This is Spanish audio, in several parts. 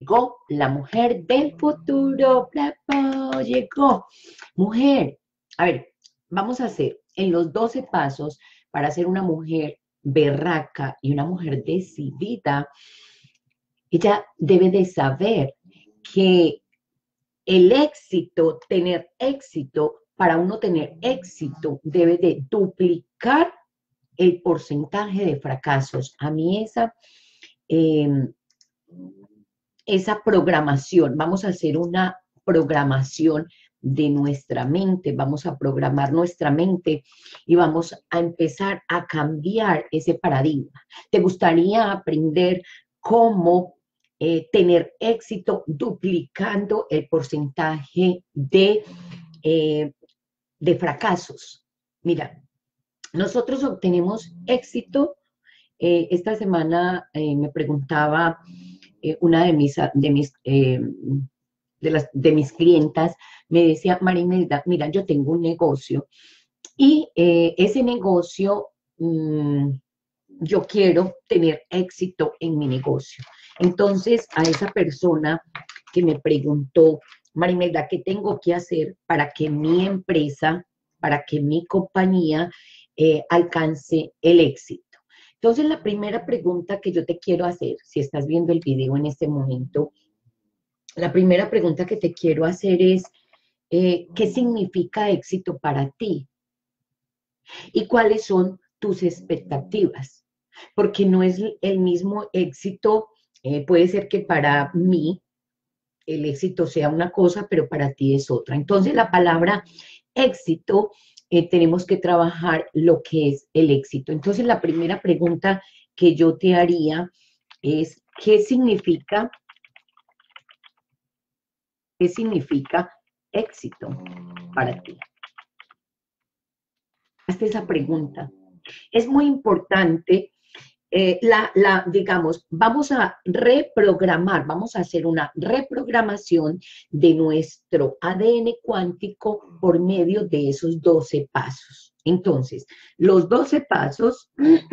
Llegó la mujer del futuro, ¡bravo! Llegó. Mujer, a ver, vamos a hacer en los 12 pasos para ser una mujer berraca y una mujer decidida. Ella debe de saber que el éxito, tener éxito, para uno tener éxito, debe de duplicar el porcentaje de fracasos. A mí eh, esa programación, vamos a hacer una programación de nuestra mente, vamos a programar nuestra mente y vamos a empezar a cambiar ese paradigma. ¿Te gustaría aprender cómo tener éxito duplicando el porcentaje eh, de fracasos? Mira, nosotros obtenemos éxito. Esta semana me preguntaba una de mis clientas, me decía, Marinelda, mira, yo tengo un negocio y ese negocio, yo quiero tener éxito en mi negocio. Entonces, a esa persona que me preguntó, Marinelda, ¿qué tengo que hacer para que mi empresa, para que mi compañía alcance el éxito? Entonces, la primera pregunta que yo te quiero hacer, si estás viendo el video en este momento, la primera pregunta que te quiero hacer es, ¿qué significa éxito para ti? ¿Y cuáles son tus expectativas? Porque no es el mismo éxito, puede ser que para mí el éxito sea una cosa, pero para ti es otra. Entonces, la palabra éxito, tenemos que trabajar lo que es el éxito. Entonces, la primera pregunta que yo te haría es, qué significa éxito para ti? Hazte esa pregunta. Es muy importante, digamos, vamos a reprogramar, vamos a hacer una reprogramación de nuestro ADN cuántico por medio de esos 12 pasos. Entonces, los 12 pasos,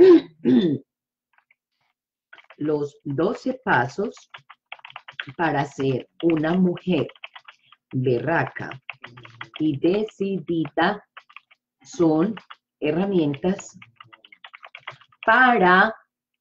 los 12 pasos para ser una mujer berraca y decidida son herramientas para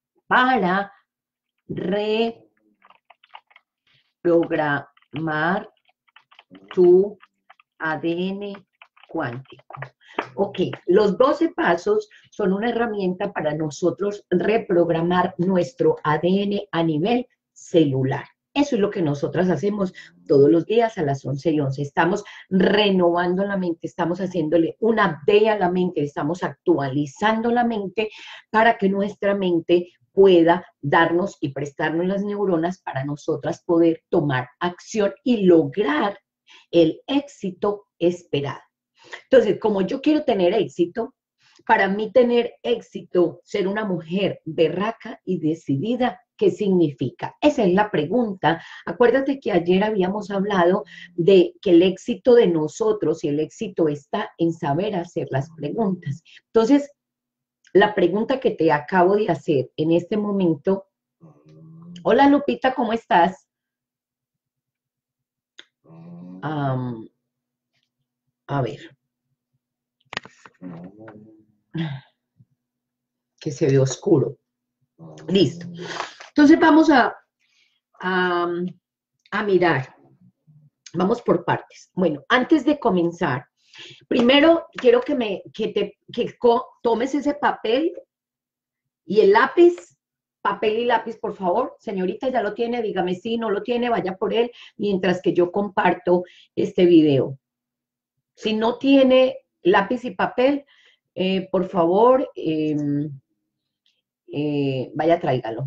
reprogramar tu ADN cuántico. Ok, los 12 pasos son una herramienta para nosotros reprogramar nuestro ADN a nivel celular. Eso es lo que nosotras hacemos todos los días a las 11:11. Estamos renovando la mente, estamos haciéndole una update a la mente, estamos actualizando la mente para que nuestra mente pueda darnos y prestarnos las neuronas para nosotras poder tomar acción y lograr el éxito esperado. Entonces, como yo quiero tener éxito, para mí tener éxito, ser una mujer berraca y decidida, ¿qué significa? Esa es la pregunta. Acuérdate que ayer habíamos hablado de que el éxito de nosotros y el éxito está en saber hacer las preguntas. Entonces, la pregunta que te acabo de hacer en este momento, hola Lupita, ¿cómo estás? A ver, que se ve oscuro. Listo. Entonces vamos a mirar. Vamos por partes. Bueno, antes de comenzar, primero quiero que tomes ese papel y el lápiz, papel y lápiz, por favor. Señorita, ¿ya lo tiene? Dígame si no lo tiene, vaya por él, mientras que yo comparto este video. Si no tiene lápiz y papel, por favor, vaya, tráigalo.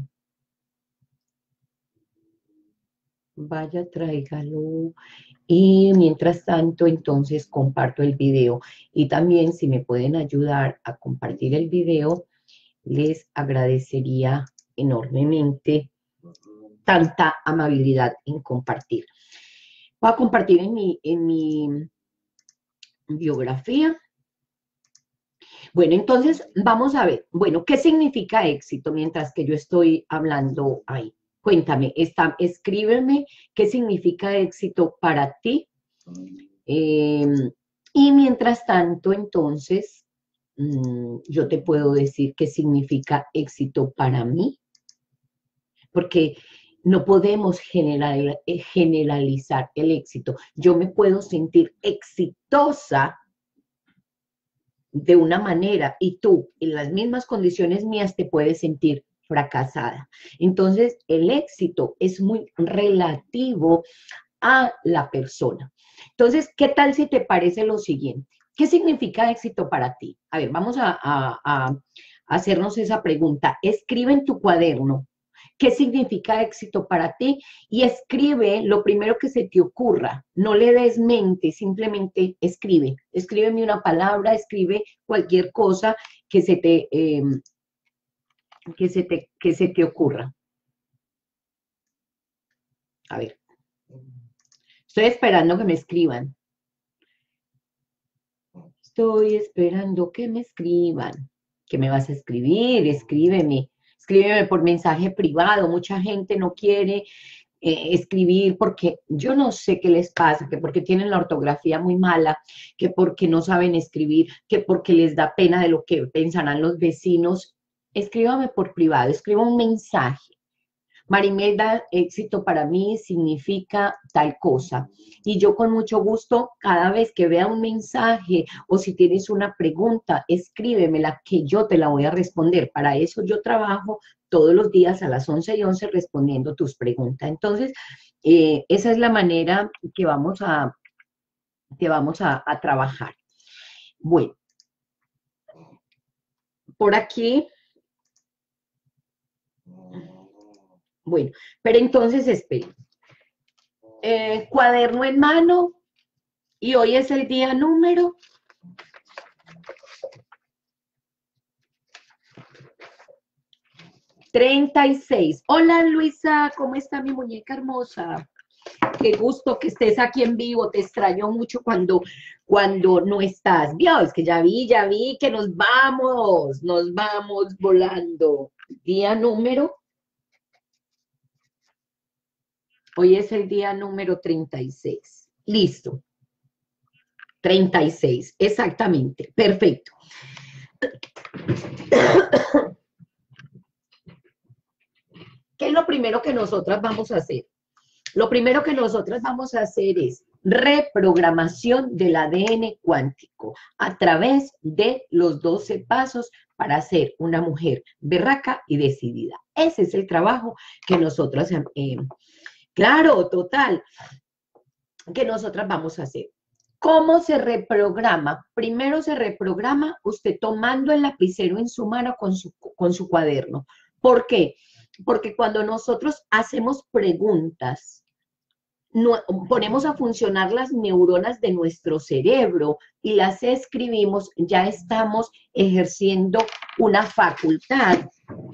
Vaya, tráigalo. Y mientras tanto, entonces, comparto el video. Y también, si me pueden ayudar a compartir el video, les agradecería enormemente tanta amabilidad en compartir. Voy a compartir en mi biografía. Bueno, entonces, vamos a ver. Bueno, ¿qué significa éxito mientras que yo estoy hablando ahí? Cuéntame, escríbeme qué significa éxito para ti. Eh, y mientras tanto, entonces, yo te puedo decir qué significa éxito para mí, porque no podemos generalizar el éxito. Yo me puedo sentir exitosa de una manera y tú, en las mismas condiciones mías, te puedes sentir fracasada. Entonces, el éxito es muy relativo a la persona. Entonces, ¿qué tal si te parece lo siguiente? ¿Qué significa éxito para ti? A ver, vamos a hacernos esa pregunta. Escribe en tu cuaderno qué significa éxito para ti y escribe lo primero que se te ocurra. No le des mente, simplemente escribe. Escríbeme una palabra, escribe cualquier cosa que que se te ocurra. A ver, estoy esperando que me escriban. Estoy esperando que me escriban. ¿Qué me vas a escribir? Escríbeme. Escríbeme por mensaje privado. Mucha gente no quiere escribir porque yo no sé qué les pasa, que porque tienen la ortografía muy mala, que porque no saben escribir, que porque les da pena de lo que pensarán los vecinos. Escríbame por privado, escriba un mensaje. Marimelda, éxito para mí significa tal cosa. Y yo con mucho gusto, cada vez que vea un mensaje o si tienes una pregunta, escríbemela que yo te la voy a responder. Para eso yo trabajo todos los días a las 11:11 respondiendo tus preguntas. Entonces, esa es la manera que vamos a trabajar. Bueno, por aquí. Bueno, pero entonces esperen. Cuaderno en mano, y hoy es el día número 36. Hola Luisa, ¿cómo está mi muñeca hermosa? Qué gusto que estés aquí en vivo, te extraño mucho cuando no estás. Vio, es que ya vi que nos vamos volando. Día número, hoy es el día número 36. Listo, 36, exactamente, perfecto. ¿Qué es lo primero que nosotras vamos a hacer? Lo primero que nosotras vamos a hacer es reprogramación del ADN cuántico a través de los 12 pasos para ser una mujer berraca y decidida. Ese es el trabajo que nosotras, claro, total, que nosotras vamos a hacer. ¿Cómo se reprograma? Primero se reprograma usted tomando el lapicero en su mano con su cuaderno. ¿Por qué? Porque cuando nosotros hacemos preguntas, ponemos a funcionar las neuronas de nuestro cerebro y las escribimos, ya estamos ejerciendo una facultad.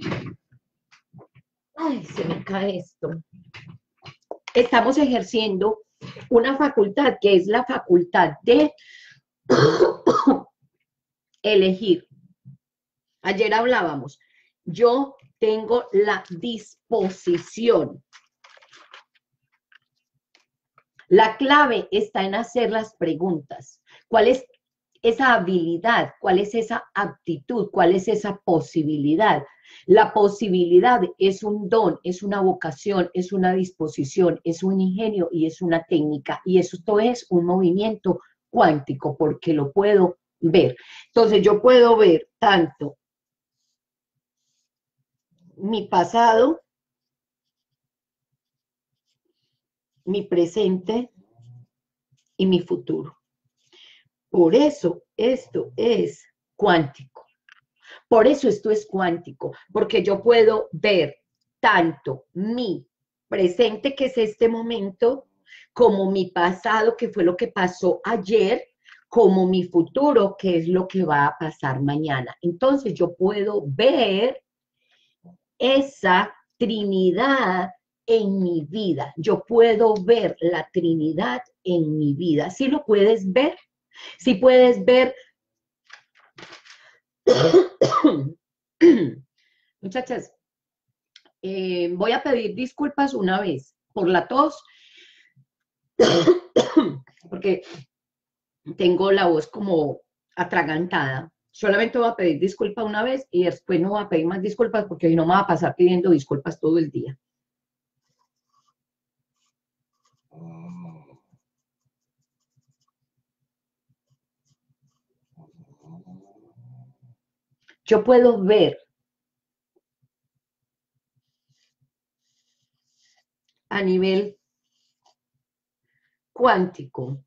Ay, se me cae esto. Estamos ejerciendo una facultad que es la facultad de elegir. Ayer hablábamos, yo tengo la disposición. La clave está en hacer las preguntas. ¿Cuál es esa habilidad? ¿Cuál es esa aptitud? ¿Cuál es esa posibilidad? La posibilidad es un don, es una vocación, es una disposición, es un ingenio y es una técnica. Y esto es un movimiento cuántico porque lo puedo ver. Entonces yo puedo ver tanto mi pasado, mi presente y mi futuro. Por eso esto es cuántico. Por eso esto es cuántico, porque yo puedo ver tanto mi presente, que es este momento, como mi pasado, que fue lo que pasó ayer, como mi futuro, que es lo que va a pasar mañana. Entonces yo puedo ver esa Trinidad en mi vida. Yo puedo ver la Trinidad en mi vida. ¿Sí lo puedes ver? ¿Sí puedes ver? Muchachas, Voy a pedir disculpas una vez por la tos, porque tengo la voz como atragantada. Solamente voy a pedir disculpas una vez y después no voy a pedir más disculpas porque hoy no me va a pasar pidiendo disculpas todo el día. Yo puedo ver a nivel cuántico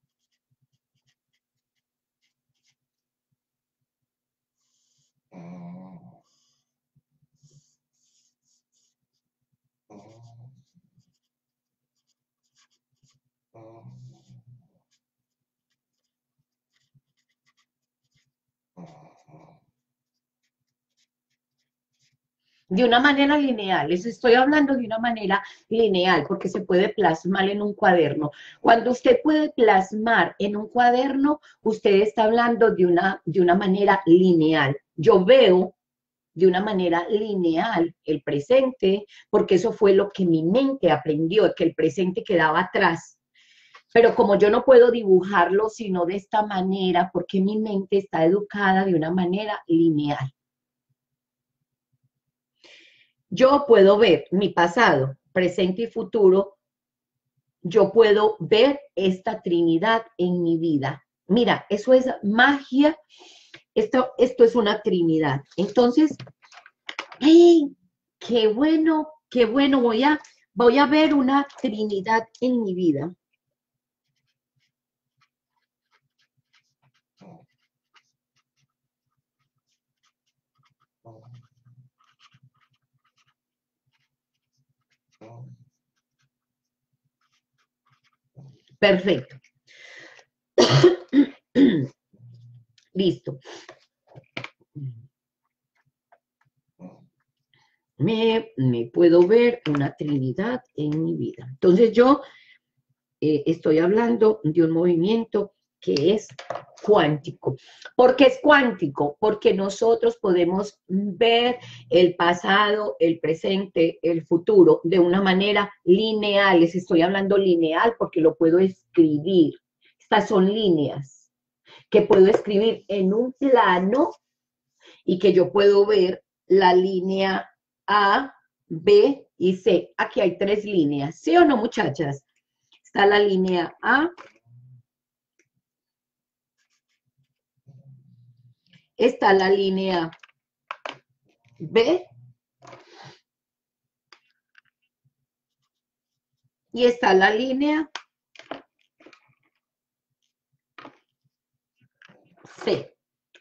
de una manera lineal. Les estoy hablando de una manera lineal porque se puede plasmar en un cuaderno. Cuando usted puede plasmar en un cuaderno, usted está hablando de una manera lineal. Yo veo de una manera lineal el presente, porque eso fue lo que mi mente aprendió, que el presente quedaba atrás. Pero como yo no puedo dibujarlo sino de esta manera, porque mi mente está educada de una manera lineal. Yo puedo ver mi pasado, presente y futuro. Yo puedo ver esta Trinidad en mi vida. Mira, eso es magia. Esto es una Trinidad. Entonces, ¡hey! ¡Qué bueno! ¡Qué bueno! Voy a ver una Trinidad en mi vida. Perfecto. Listo. Me puedo ver una Trinidad en mi vida. Entonces yo estoy hablando de un movimiento que es cuántico. ¿Por qué es cuántico? Porque nosotros podemos ver el pasado, el presente, el futuro de una manera lineal. Les estoy hablando lineal porque lo puedo escribir. Estas son líneas que puedo escribir en un plano y que yo puedo ver la línea A, B y C. Aquí hay 3 líneas. ¿Sí o no, muchachas? Está la línea A, está la línea B y está la línea C.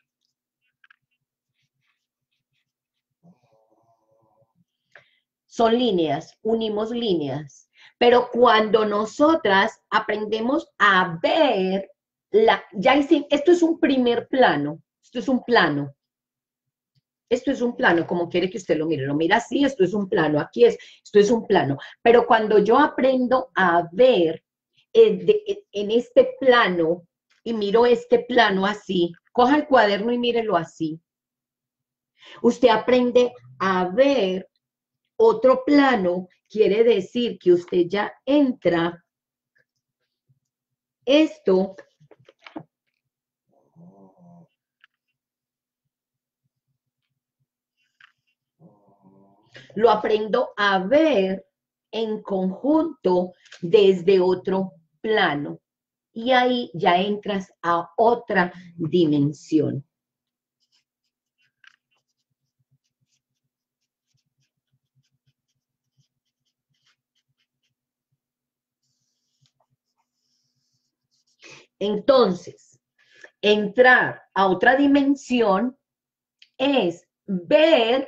Son líneas, unimos líneas. Pero cuando nosotras aprendemos a ver, ya hice, esto es un primer plano, esto es un plano. Esto es un plano, como quiere que usted lo mira así, esto es un plano, aquí esto es un plano. Pero cuando yo aprendo a ver en este plano y miro este plano así, coja el cuaderno y mírelo así, usted aprende a ver otro plano, quiere decir que usted ya entra esto. Lo aprendo a ver en conjunto desde otro plano. Y ahí ya entras a otra dimensión. Entonces, entrar a otra dimensión es ver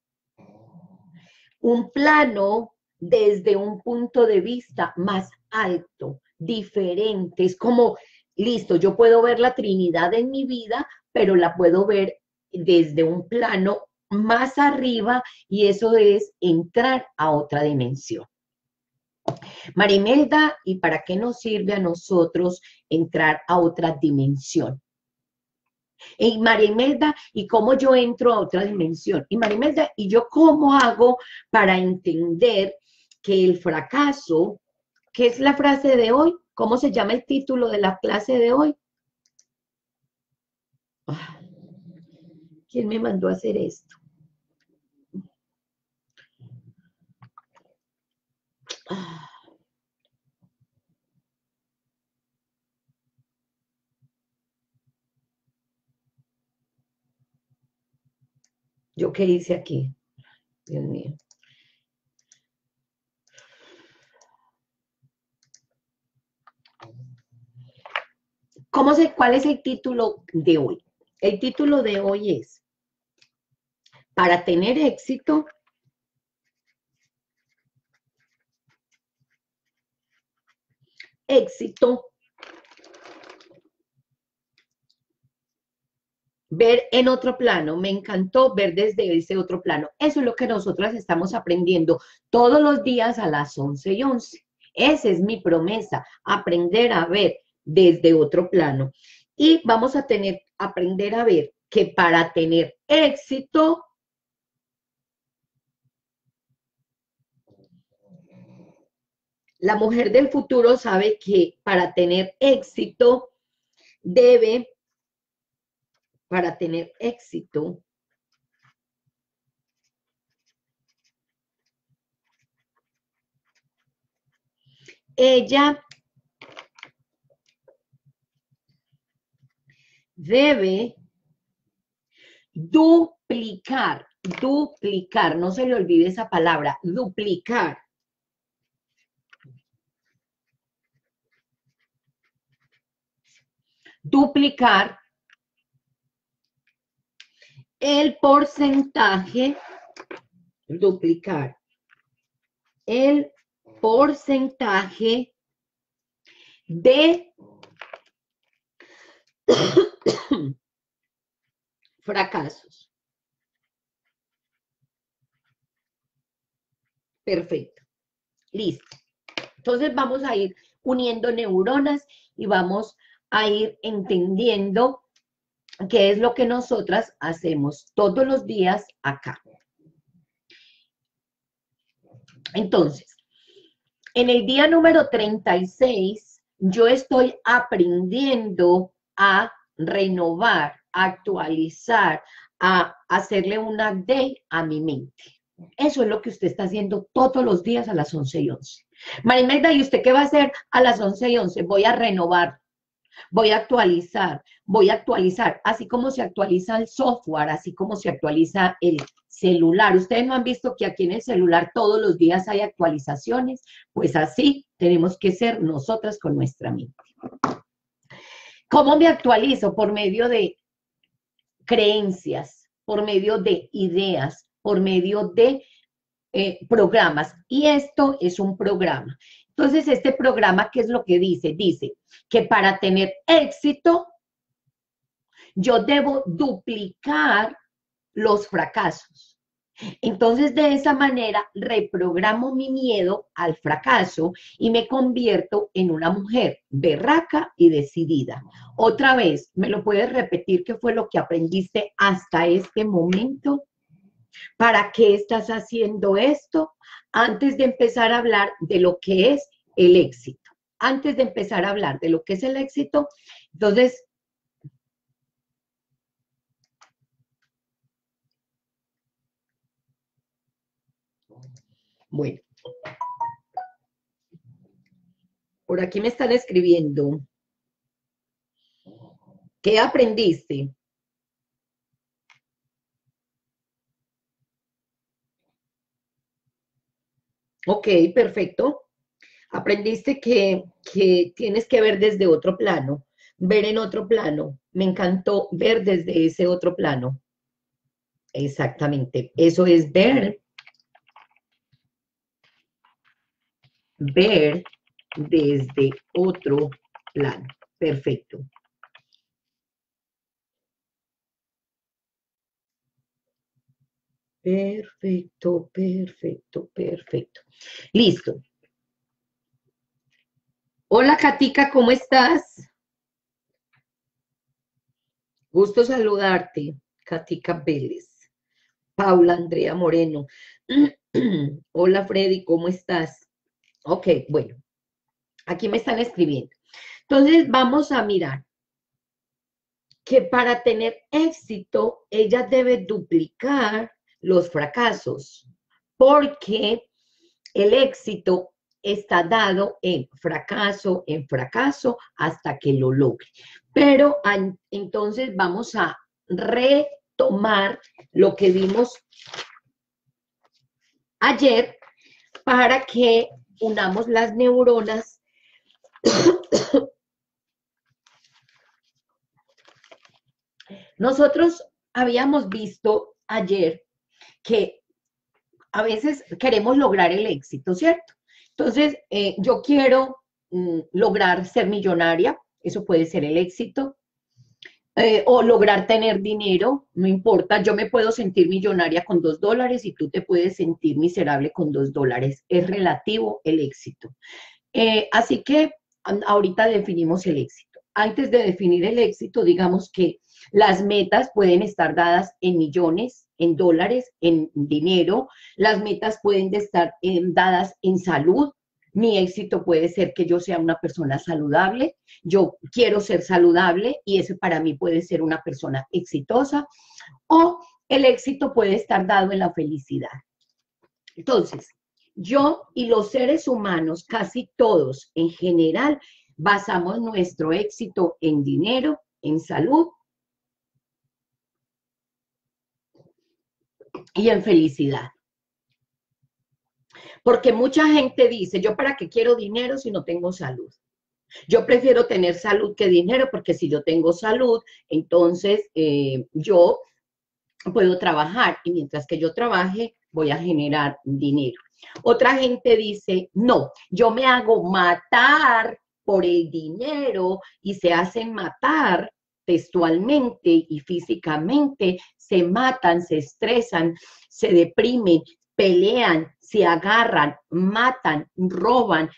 un plano desde un punto de vista más alto, diferente. Es como, listo, yo puedo ver la Trinidad en mi vida, pero la puedo ver desde un plano más arriba y eso es entrar a otra dimensión. Marimelda, ¿y para qué nos sirve a nosotros entrar a otra dimensión? Y María Imelda, ¿y cómo yo entro a otra dimensión? Y María Imelda, ¿y yo cómo hago para entender que el fracaso, qué es la frase de hoy? ¿Cómo se llama el título de la clase de hoy? Ah, ¿quién me mandó a hacer esto? Ah, ¿yo qué hice aquí? Dios mío. ¿Cuál es el título de hoy? El título de hoy es, para tener éxito, ver en otro plano. Me encantó ver desde ese otro plano. Eso es lo que nosotras estamos aprendiendo todos los días a las 11:11. Esa es mi promesa, aprender a ver desde otro plano. Y vamos a aprender a ver que para tener éxito, la mujer del futuro sabe que para tener éxito debe, para tener éxito, ella debe duplicar, no se le olvide esa palabra, duplicar el porcentaje, duplicar el porcentaje de fracasos. Perfecto, listo. Entonces vamos a ir uniendo neuronas y vamos a ir entendiendo qué es lo que nosotras hacemos todos los días acá. Entonces, en el día número 36, yo estoy aprendiendo a renovar, a actualizar, a hacerle un update a mi mente. Eso es lo que usted está haciendo todos los días a las 11:11. Marimelda, ¿y usted qué va a hacer a las 11:11? Voy a renovar, voy a actualizar, así como se actualiza el software, así como se actualiza el celular. Ustedes no han visto que aquí en el celular todos los días hay actualizaciones, pues así tenemos que ser nosotras con nuestra mente. ¿Cómo me actualizo? Por medio de creencias, por medio de ideas, por medio de programas. Y esto es un programa. Entonces, este programa, ¿qué es lo que dice? Dice que para tener éxito, yo debo duplicar los fracasos. Entonces, de esa manera, reprogramo mi miedo al fracaso y me convierto en una mujer berraca y decidida. Otra vez, ¿me lo puedes repetir qué fue lo que aprendiste hasta este momento? ¿Para qué estás haciendo esto? Antes de empezar a hablar de lo que es el éxito. Antes de empezar a hablar de lo que es el éxito, entonces, bueno, por aquí me están escribiendo. ¿Qué aprendiste? Ok, perfecto. Aprendiste que tienes que ver desde otro plano, ver en otro plano. Me encantó ver desde ese otro plano. Exactamente. Eso es ver desde otro plano. Perfecto. Perfecto, perfecto, perfecto. Listo. Hola, Katica, ¿cómo estás? Gusto saludarte, Katica Vélez. Paula Andrea Moreno. Hola Freddy, ¿cómo estás? Ok, bueno, aquí me están escribiendo. Entonces vamos a mirar que para tener éxito, ella debe duplicar los fracasos, porque el éxito está dado en fracaso, hasta que lo logre. Pero entonces vamos a retomar lo que vimos ayer para que unamos las neuronas. Nosotros habíamos visto ayer que a veces queremos lograr el éxito, ¿cierto? Entonces, yo quiero lograr ser millonaria, eso puede ser el éxito, o lograr tener dinero, no importa, yo me puedo sentir millonaria con $2 y tú te puedes sentir miserable con $2, es relativo el éxito. Así que ahorita definimos el éxito. Antes de definir el éxito, digamos que las metas pueden estar dadas en millones, en dólares, en dinero. Las metas pueden estar dadas en salud. Mi éxito puede ser que yo sea una persona saludable. Yo quiero ser saludable y eso para mí puede ser una persona exitosa. O el éxito puede estar dado en la felicidad. Entonces, yo y los seres humanos, casi todos en general, basamos nuestro éxito en dinero, en salud y en felicidad. Porque mucha gente dice, ¿yo para qué quiero dinero si no tengo salud? Yo prefiero tener salud que dinero porque si yo tengo salud, entonces yo puedo trabajar y mientras que yo trabaje voy a generar dinero. Otra gente dice, no, yo me hago matar por el dinero y se hacen matar textualmente y físicamente, se matan, se estresan, se deprimen, pelean, se agarran, matan, roban,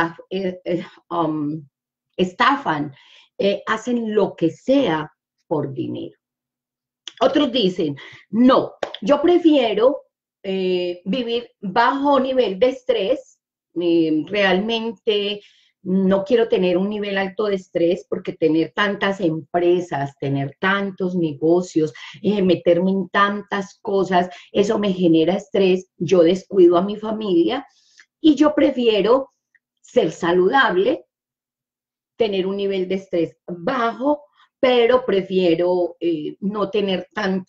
estafan, hacen lo que sea por dinero. Otros dicen, no, yo prefiero vivir bajo nivel de estrés, realmente no quiero tener un nivel alto de estrés porque tener tantas empresas, tener tantos negocios, meterme en tantas cosas, eso me genera estrés, yo descuido a mi familia y yo prefiero ser saludable, tener un nivel de estrés bajo, pero prefiero no tener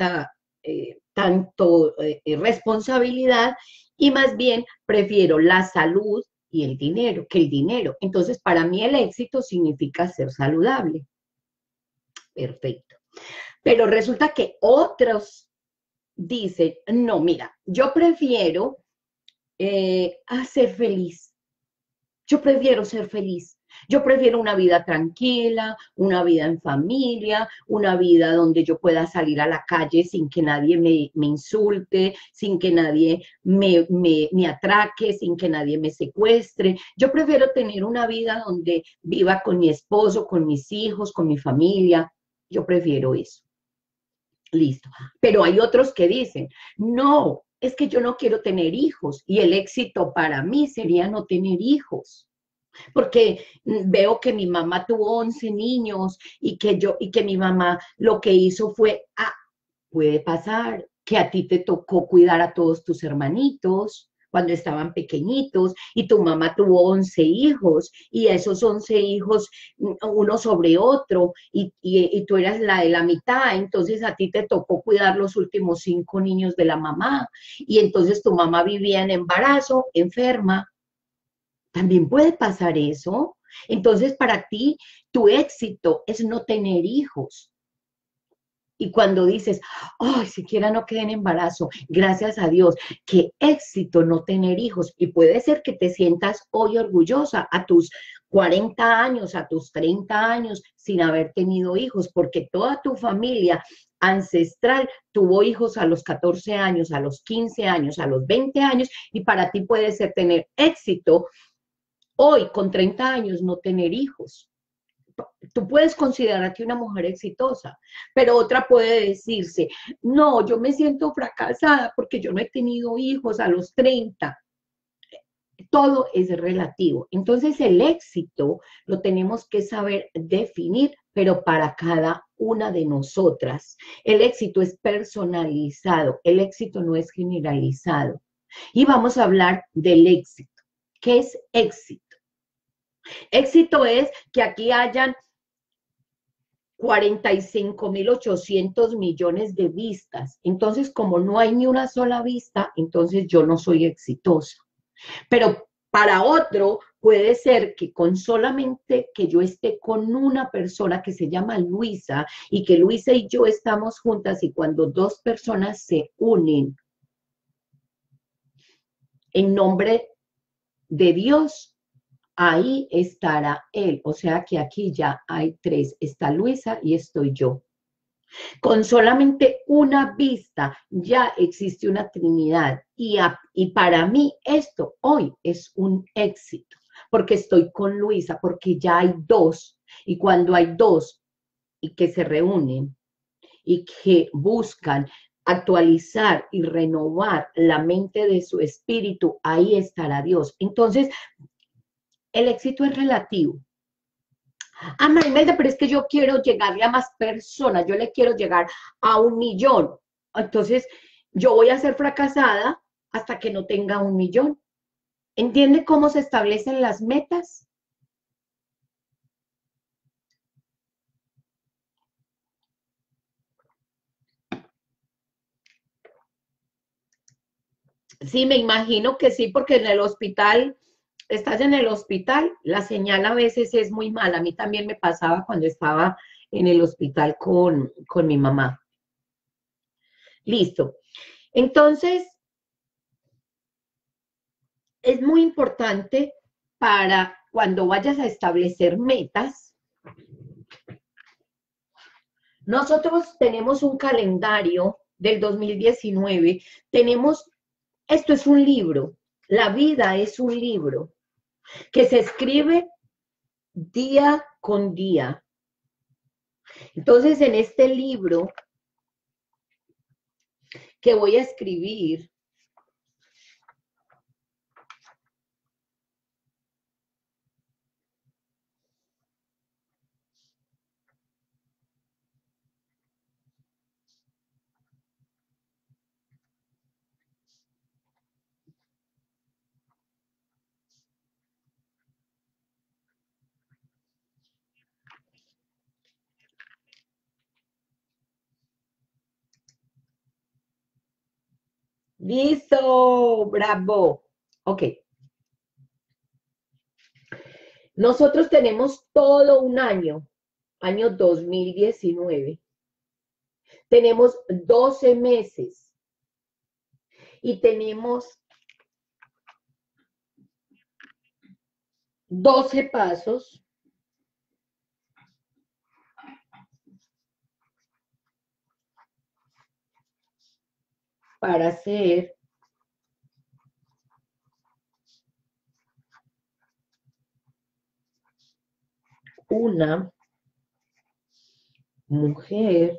tanto responsabilidad y más bien prefiero la salud y el dinero que el dinero. Entonces, para mí el éxito significa ser saludable. Perfecto. Pero resulta que otros dicen, no, mira, yo prefiero ser feliz. Yo prefiero ser feliz. Yo prefiero una vida tranquila, una vida en familia, una vida donde yo pueda salir a la calle sin que nadie me insulte, sin que nadie me atraque, sin que nadie me secuestre. Yo prefiero tener una vida donde viva con mi esposo, con mis hijos, con mi familia. Yo prefiero eso. Listo. Pero hay otros que dicen, no, es que yo no quiero tener hijos y el éxito para mí sería no tener hijos porque veo que mi mamá tuvo 11 niños y que mi mamá lo que hizo fue, puede pasar que a ti te tocó cuidar a todos tus hermanitos cuando estaban pequeñitos y tu mamá tuvo 11 hijos y esos 11 hijos uno sobre otro y tú eras la de la mitad, entonces a ti te tocó cuidar los últimos 5 niños de la mamá y entonces tu mamá vivía en embarazo, enferma. También puede pasar eso. Entonces, para ti, tu éxito es no tener hijos. Y cuando dices, ay, siquiera no quede en embarazo, gracias a Dios, qué éxito no tener hijos. Y puede ser que te sientas hoy orgullosa a tus 40 años, a tus 30 años, sin haber tenido hijos, porque toda tu familia ancestral tuvo hijos a los 14 años, a los 15 años, a los 20 años, y para ti puede ser tener éxito hoy, con 30 años, no tener hijos. tú puedes considerarte una mujer exitosa, pero otra puede decirse, no, yo me siento fracasada porque yo no he tenido hijos a los 30. Todo es relativo. Entonces el éxito lo tenemos que saber definir, pero para cada una de nosotras. El éxito es personalizado, el éxito no es generalizado. Y vamos a hablar del éxito. ¿Qué es éxito? Éxito es que aquí hayan 45.800 millones de vistas. Entonces, como no hay ni una sola vista, entonces yo no soy exitosa. Pero para otro puede ser que con solamente que yo esté con una persona que se llama Luisa y que Luisa y yo estamos juntas y cuando dos personas se unen en nombre de Dios, ahí estará Él. O sea que aquí ya hay tres. Está Luisa y estoy yo. Con solamente una vista ya existe una Trinidad y para mí esto hoy es un éxito, porque estoy con Luisa, porque ya hay dos y cuando hay dos y que se reúnen y que buscan actualizar y renovar la mente de su espíritu, ahí estará Dios. Entonces, el éxito es relativo. Ah, Marimelda, pero es que yo quiero llegarle a más personas, yo le quiero llegar a 1.000.000. Entonces, yo voy a ser fracasada hasta que no tenga 1.000.000. ¿Entiende cómo se establecen las metas? Sí, me imagino que sí, porque en el hospital, estás en el hospital, la señal a veces es muy mala. A mí también me pasaba cuando estaba en el hospital con mi mamá. Listo. Entonces, es muy importante para cuando vayas a establecer metas. Nosotros tenemos un calendario del 2019, esto es un libro, la vida es un libro que se escribe día con día. Entonces, en este libro que voy a escribir, listo, bravo. Ok, nosotros tenemos todo un año 2019. Tenemos 12 meses y tenemos 12 pasos para ser una mujer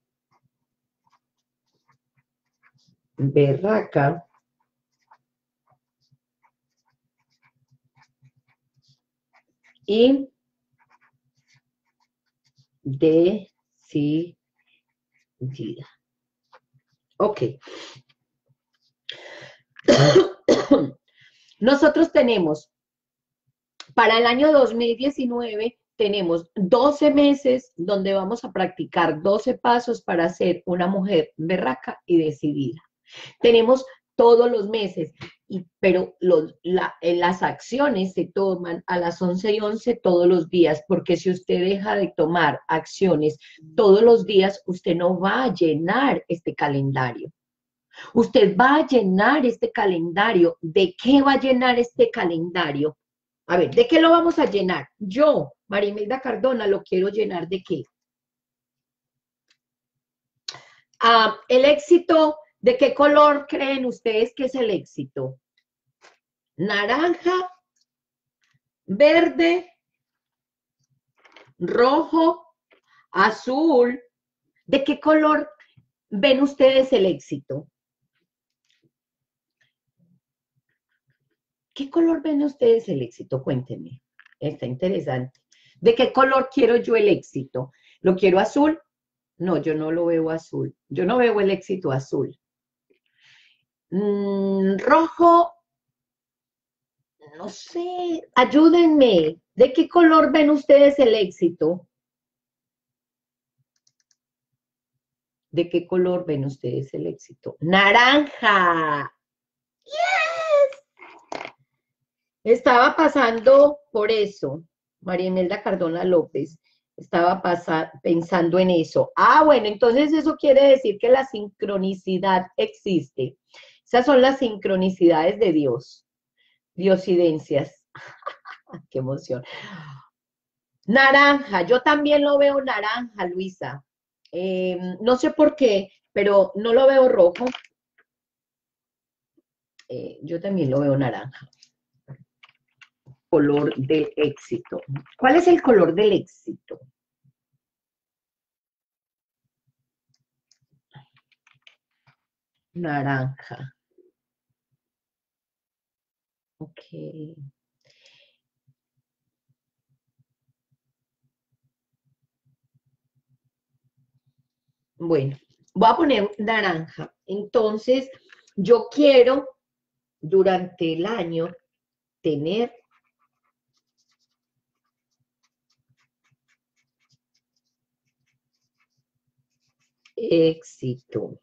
berraca y decidida. Ok. Nosotros tenemos, para el año 2019, tenemos 12 meses donde vamos a practicar 12 pasos para ser una mujer berraca y decidida. Tenemos todos los meses, pero las acciones se toman a las 11:11 todos los días, porque si usted deja de tomar acciones todos los días, usted no va a llenar este calendario. Usted va a llenar este calendario. ¿De qué va a llenar este calendario? A ver, ¿de qué lo vamos a llenar? Yo, Marimelda Cardona, lo quiero llenar ¿de qué? El éxito, ¿de qué color creen ustedes que es el éxito? Naranja, verde, rojo, azul. ¿De qué color ven ustedes el éxito? ¿Qué color ven ustedes el éxito? Cuéntenme. Está interesante. ¿De qué color quiero yo el éxito? ¿Lo quiero azul? No, yo no lo veo azul. Yo no veo el éxito azul. Rojo, no sé, ayúdenme. ¿De qué color ven ustedes el éxito? ¿De qué color ven ustedes el éxito? ¡Naranja! Estaba pasando por eso, María Imelda Cardona López, estaba pensando en eso. Ah, bueno, entonces eso quiere decir que la sincronicidad existe. Esas son las sincronicidades de Dios, diosidencias. ¡Qué emoción! Naranja, yo también lo veo naranja, Luisa. No sé por qué, pero no lo veo rojo. Yo también lo veo naranja. Color del éxito. ¿Cuál es el color del éxito? Naranja. Ok. Bueno, voy a poner naranja. Entonces, yo quiero durante el año tener éxito.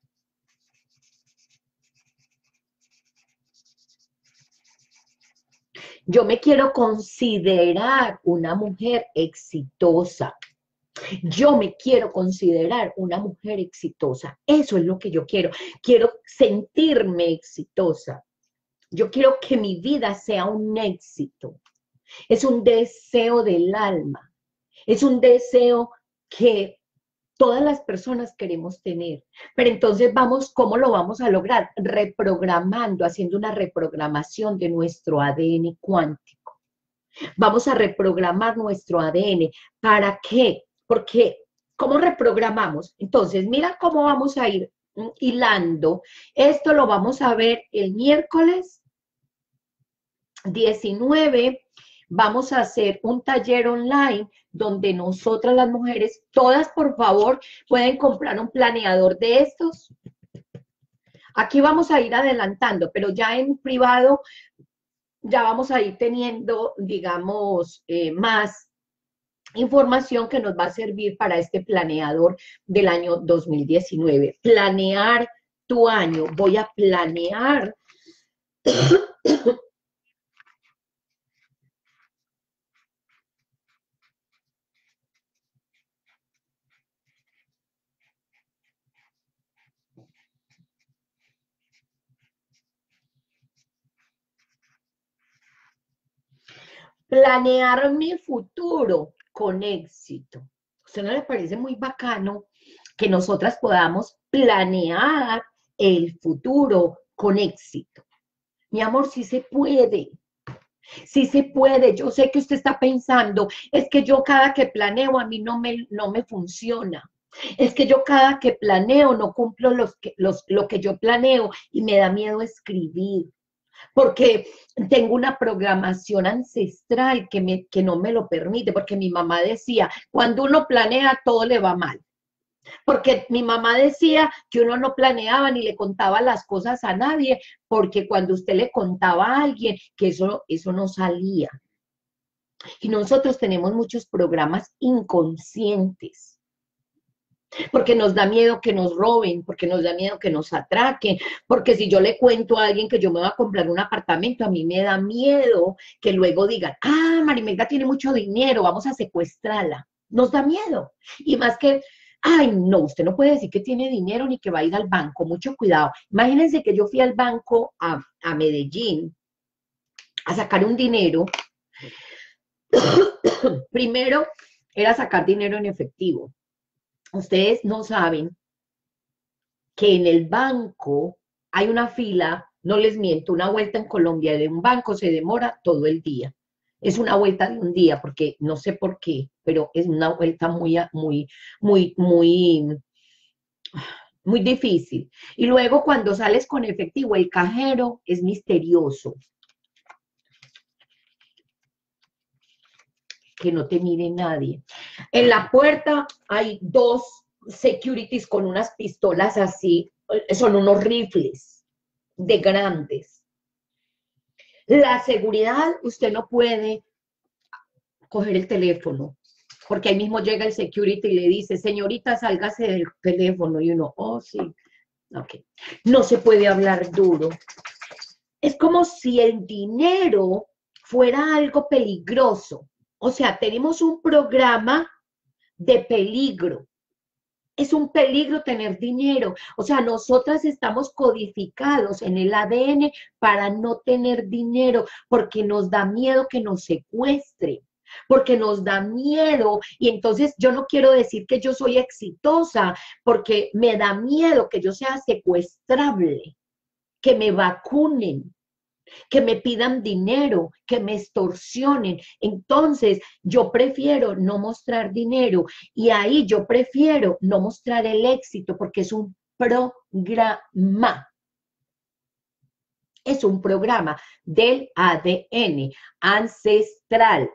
Yo me quiero considerar una mujer exitosa. Yo me quiero considerar una mujer exitosa. Eso es lo que yo quiero. Quiero sentirme exitosa. Yo quiero que mi vida sea un éxito. Es un deseo del alma. Es un deseo que todas las personas queremos tener. Pero entonces vamos, ¿cómo lo vamos a lograr? Reprogramando, haciendo una reprogramación de nuestro ADN cuántico. Vamos a reprogramar nuestro ADN. ¿Para qué? Porque, ¿cómo reprogramamos? Entonces, mira cómo vamos a ir hilando. Esto lo vamos a ver el miércoles 19. Vamos a hacer un taller online donde nosotras las mujeres, todas por favor, pueden comprar un planeador de estos. Aquí vamos a ir adelantando, pero ya en privado ya vamos a ir teniendo, digamos, más información que nos va a servir para este planeador del año 2019. Planear tu año. Voy a planear planear mi futuro con éxito. ¿A usted no le parece muy bacano que nosotras podamos planear el futuro con éxito? Mi amor, sí se puede. Sí se puede. Yo sé que usted está pensando, es que yo cada que planeo a mí no me funciona. Es que yo cada que planeo no cumplo lo que yo planeo y me da miedo escribir porque tengo una programación ancestral que no me lo permite, porque mi mamá decía, cuando uno planea todo le va mal, porque mi mamá decía que uno no planeaba ni le contaba las cosas a nadie, porque cuando usted le contaba a alguien, que eso no salía. Y nosotros tenemos muchos programas inconscientes porque nos da miedo que nos roben, porque nos da miedo que nos atraquen, porque si yo le cuento a alguien que yo me voy a comprar un apartamento, a mí me da miedo que luego digan, ah, Marimelda tiene mucho dinero, vamos a secuestrarla. Nos da miedo. Y más que, ay, no, usted no puede decir que tiene dinero ni que va a ir al banco, mucho cuidado. Imagínense que yo fui al banco a Medellín a sacar un dinero. Primero era sacar dinero en efectivo. Ustedes no saben que en el banco hay una fila, no les miento, una vuelta en Colombia de un banco se demora todo el día. Es una vuelta de un día, porque no sé por qué, pero es una vuelta muy, muy difícil. Y luego cuando sales con efectivo, el cajero es misterioso, que no te mire nadie. En la puerta hay dos securities con unas pistolas así, son unos rifles de grandes. La seguridad, usted no puede coger el teléfono, porque ahí mismo llega el security y le dice, señorita, sálgase del teléfono, y uno, oh, sí, ok. No se puede hablar duro. Es como si el dinero fuera algo peligroso. O sea, tenemos un programa de peligro. Es un peligro tener dinero. O sea, nosotras estamos codificados en el ADN para no tener dinero, porque nos da miedo que nos secuestre, porque nos da miedo. Y entonces yo no quiero decir que yo soy exitosa, porque me da miedo que yo sea secuestrable, que me vacunen, que me pidan dinero, que me extorsionen. Entonces, yo prefiero no mostrar dinero y ahí yo prefiero no mostrar el éxito porque es un programa. Es un programa del ADN ancestral.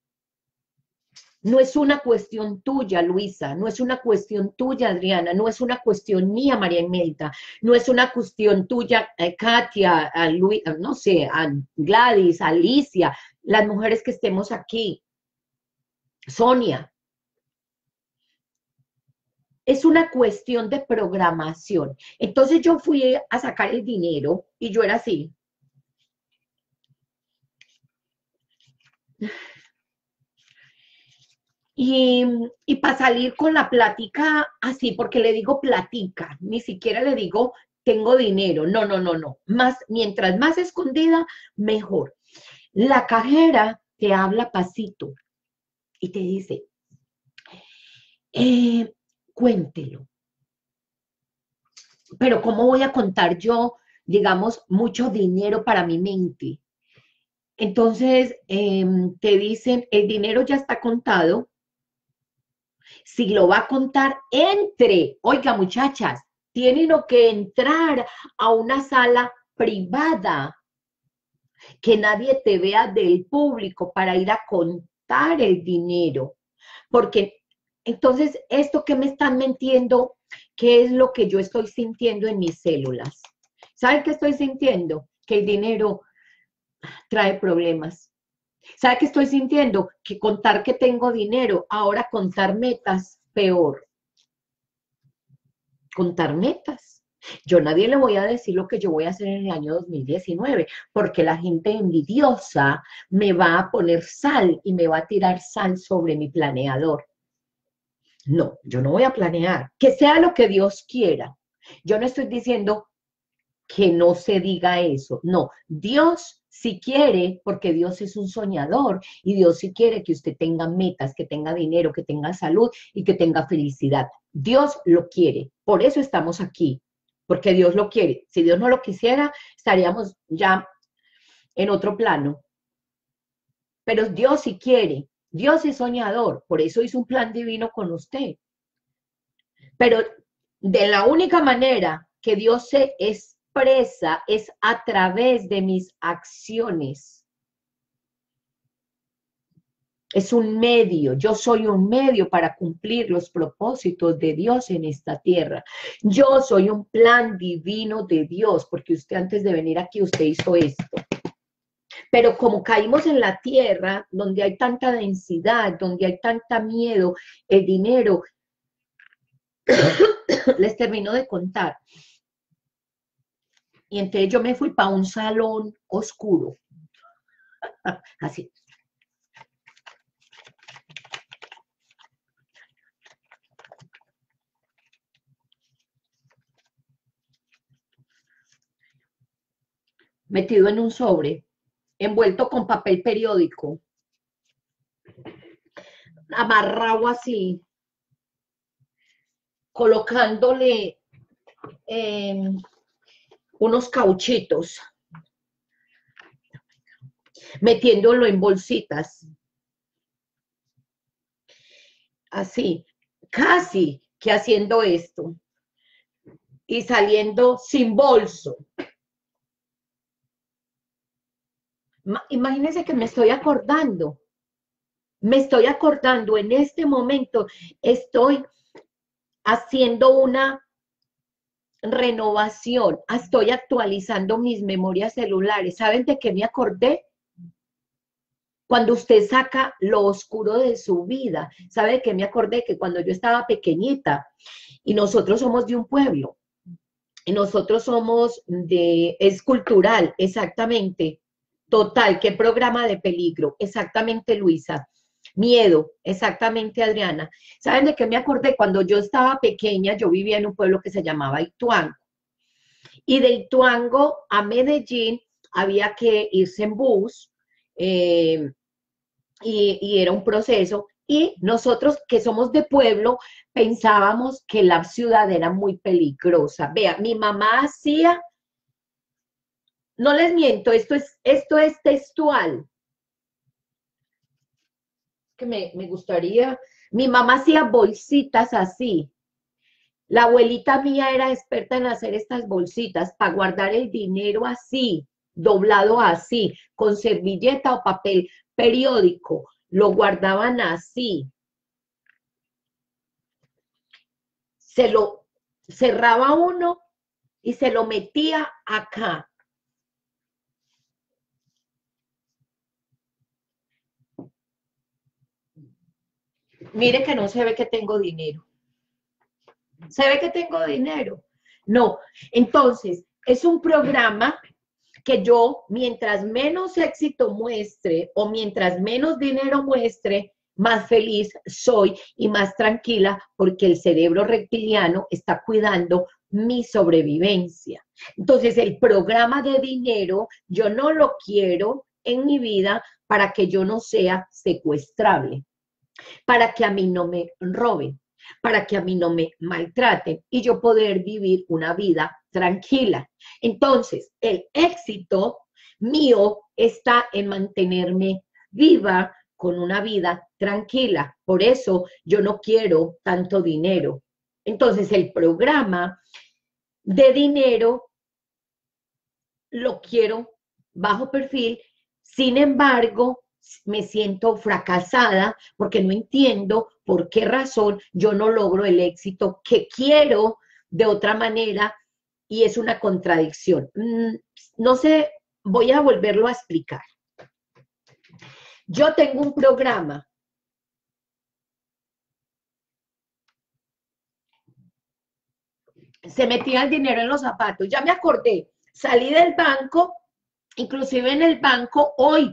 No es una cuestión tuya, Luisa, no es una cuestión tuya, Adriana, no es una cuestión mía, María Imelda, no es una cuestión tuya, Katia, no sé, a Gladys, Alicia, las mujeres que estemos aquí, Sonia. Es una cuestión de programación. Entonces yo fui a sacar el dinero y yo era así. Y para salir con la plática así, porque le digo platica, ni siquiera le digo tengo dinero, no, no, no, no, más, mientras más escondida, mejor. La cajera te habla pasito y te dice, cuéntelo, pero ¿cómo voy a contar yo, digamos, mucho dinero para mi mente? Entonces, te dicen, el dinero ya está contado. Si lo va a contar, entre. Oiga, muchachas, tienen que entrar a una sala privada, que nadie te vea del público para ir a contar el dinero. Porque entonces, esto que me están mintiendo, ¿qué es lo que yo estoy sintiendo en mis células? ¿Saben qué estoy sintiendo? Que el dinero trae problemas. ¿Sabe qué estoy sintiendo? Que contar que tengo dinero, ahora contar metas, peor. Contar metas. Yo a nadie le voy a decir lo que yo voy a hacer en el año 2019, porque la gente envidiosa me va a poner sal y me va a tirar sal sobre mi planeador. No, yo no voy a planear. Que sea lo que Dios quiera. Yo no estoy diciendo que no se diga eso. No, Dios sí quiere, porque Dios es un soñador y Dios sí quiere que usted tenga metas, que tenga dinero, que tenga salud y que tenga felicidad. Dios lo quiere. Por eso estamos aquí, porque Dios lo quiere. Si Dios no lo quisiera, estaríamos ya en otro plano. Pero Dios sí quiere. Dios es soñador. Por eso hizo un plan divino con usted. Pero de la única manera que Dios se expresa es a través de mis acciones. Es un medio, yo soy un medio para cumplir los propósitos de Dios en esta tierra. Yo soy un plan divino de Dios, porque usted antes de venir aquí, usted hizo esto. Pero como caímos en la tierra, donde hay tanta densidad, donde hay tanta miedo, el dinero, les termino de contar. Y entonces yo me fui para un salón oscuro, así. Metido en un sobre, envuelto con papel periódico, amarrado así, colocándole unos cauchitos. metiéndolo en bolsitas, así, casi que haciendo esto y saliendo sin bolso. Imagínense que me estoy acordando en este momento, estoy haciendo una renovación, estoy actualizando mis memorias celulares. ¿Saben de qué me acordé? Cuando usted saca lo oscuro de su vida. ¿Sabe de qué me acordé? Que cuando yo estaba pequeñita y nosotros somos de un pueblo, y nosotros somos es cultural, exactamente, total, ¿qué programa de peligro? Exactamente, Luisa. Miedo, exactamente, Adriana. ¿Saben de qué me acordé? Cuando yo estaba pequeña, yo vivía en un pueblo que se llamaba Ituango. Y de Ituango a Medellín había que irse en bus eh, y era un proceso. Y nosotros que somos de pueblo pensábamos que la ciudad era muy peligrosa. Vea, mi mamá hacía, no les miento, esto es textual, que me gustaría, mi mamá hacía bolsitas así. La abuelita mía era experta en hacer estas bolsitas para guardar el dinero así, doblado así, con servilleta o papel periódico. Lo guardaban así. Se lo cerraba uno y se lo metía acá. Mire que no se ve que tengo dinero. ¿Se ve que tengo dinero? No. Entonces, es un programa que yo, mientras menos éxito muestre o mientras menos dinero muestre, más feliz soy y más tranquila porque el cerebro reptiliano está cuidando mi sobrevivencia. Entonces, el programa de dinero yo no lo quiero en mi vida para que yo no sea secuestrable, para que a mí no me roben, para que a mí no me maltraten y yo poder vivir una vida tranquila. Entonces, el éxito mío está en mantenerme viva con una vida tranquila. Por eso yo no quiero tanto dinero. Entonces, el programa de dinero lo quiero bajo perfil, sin embargo, me siento fracasada porque no entiendo por qué razón yo no logro el éxito que quiero de otra manera y es una contradicción. No sé, voy a volverlo a explicar. Yo tengo un programa. Se metía el dinero en los zapatos. Ya me acordé. Salí del banco, inclusive en el banco hoy,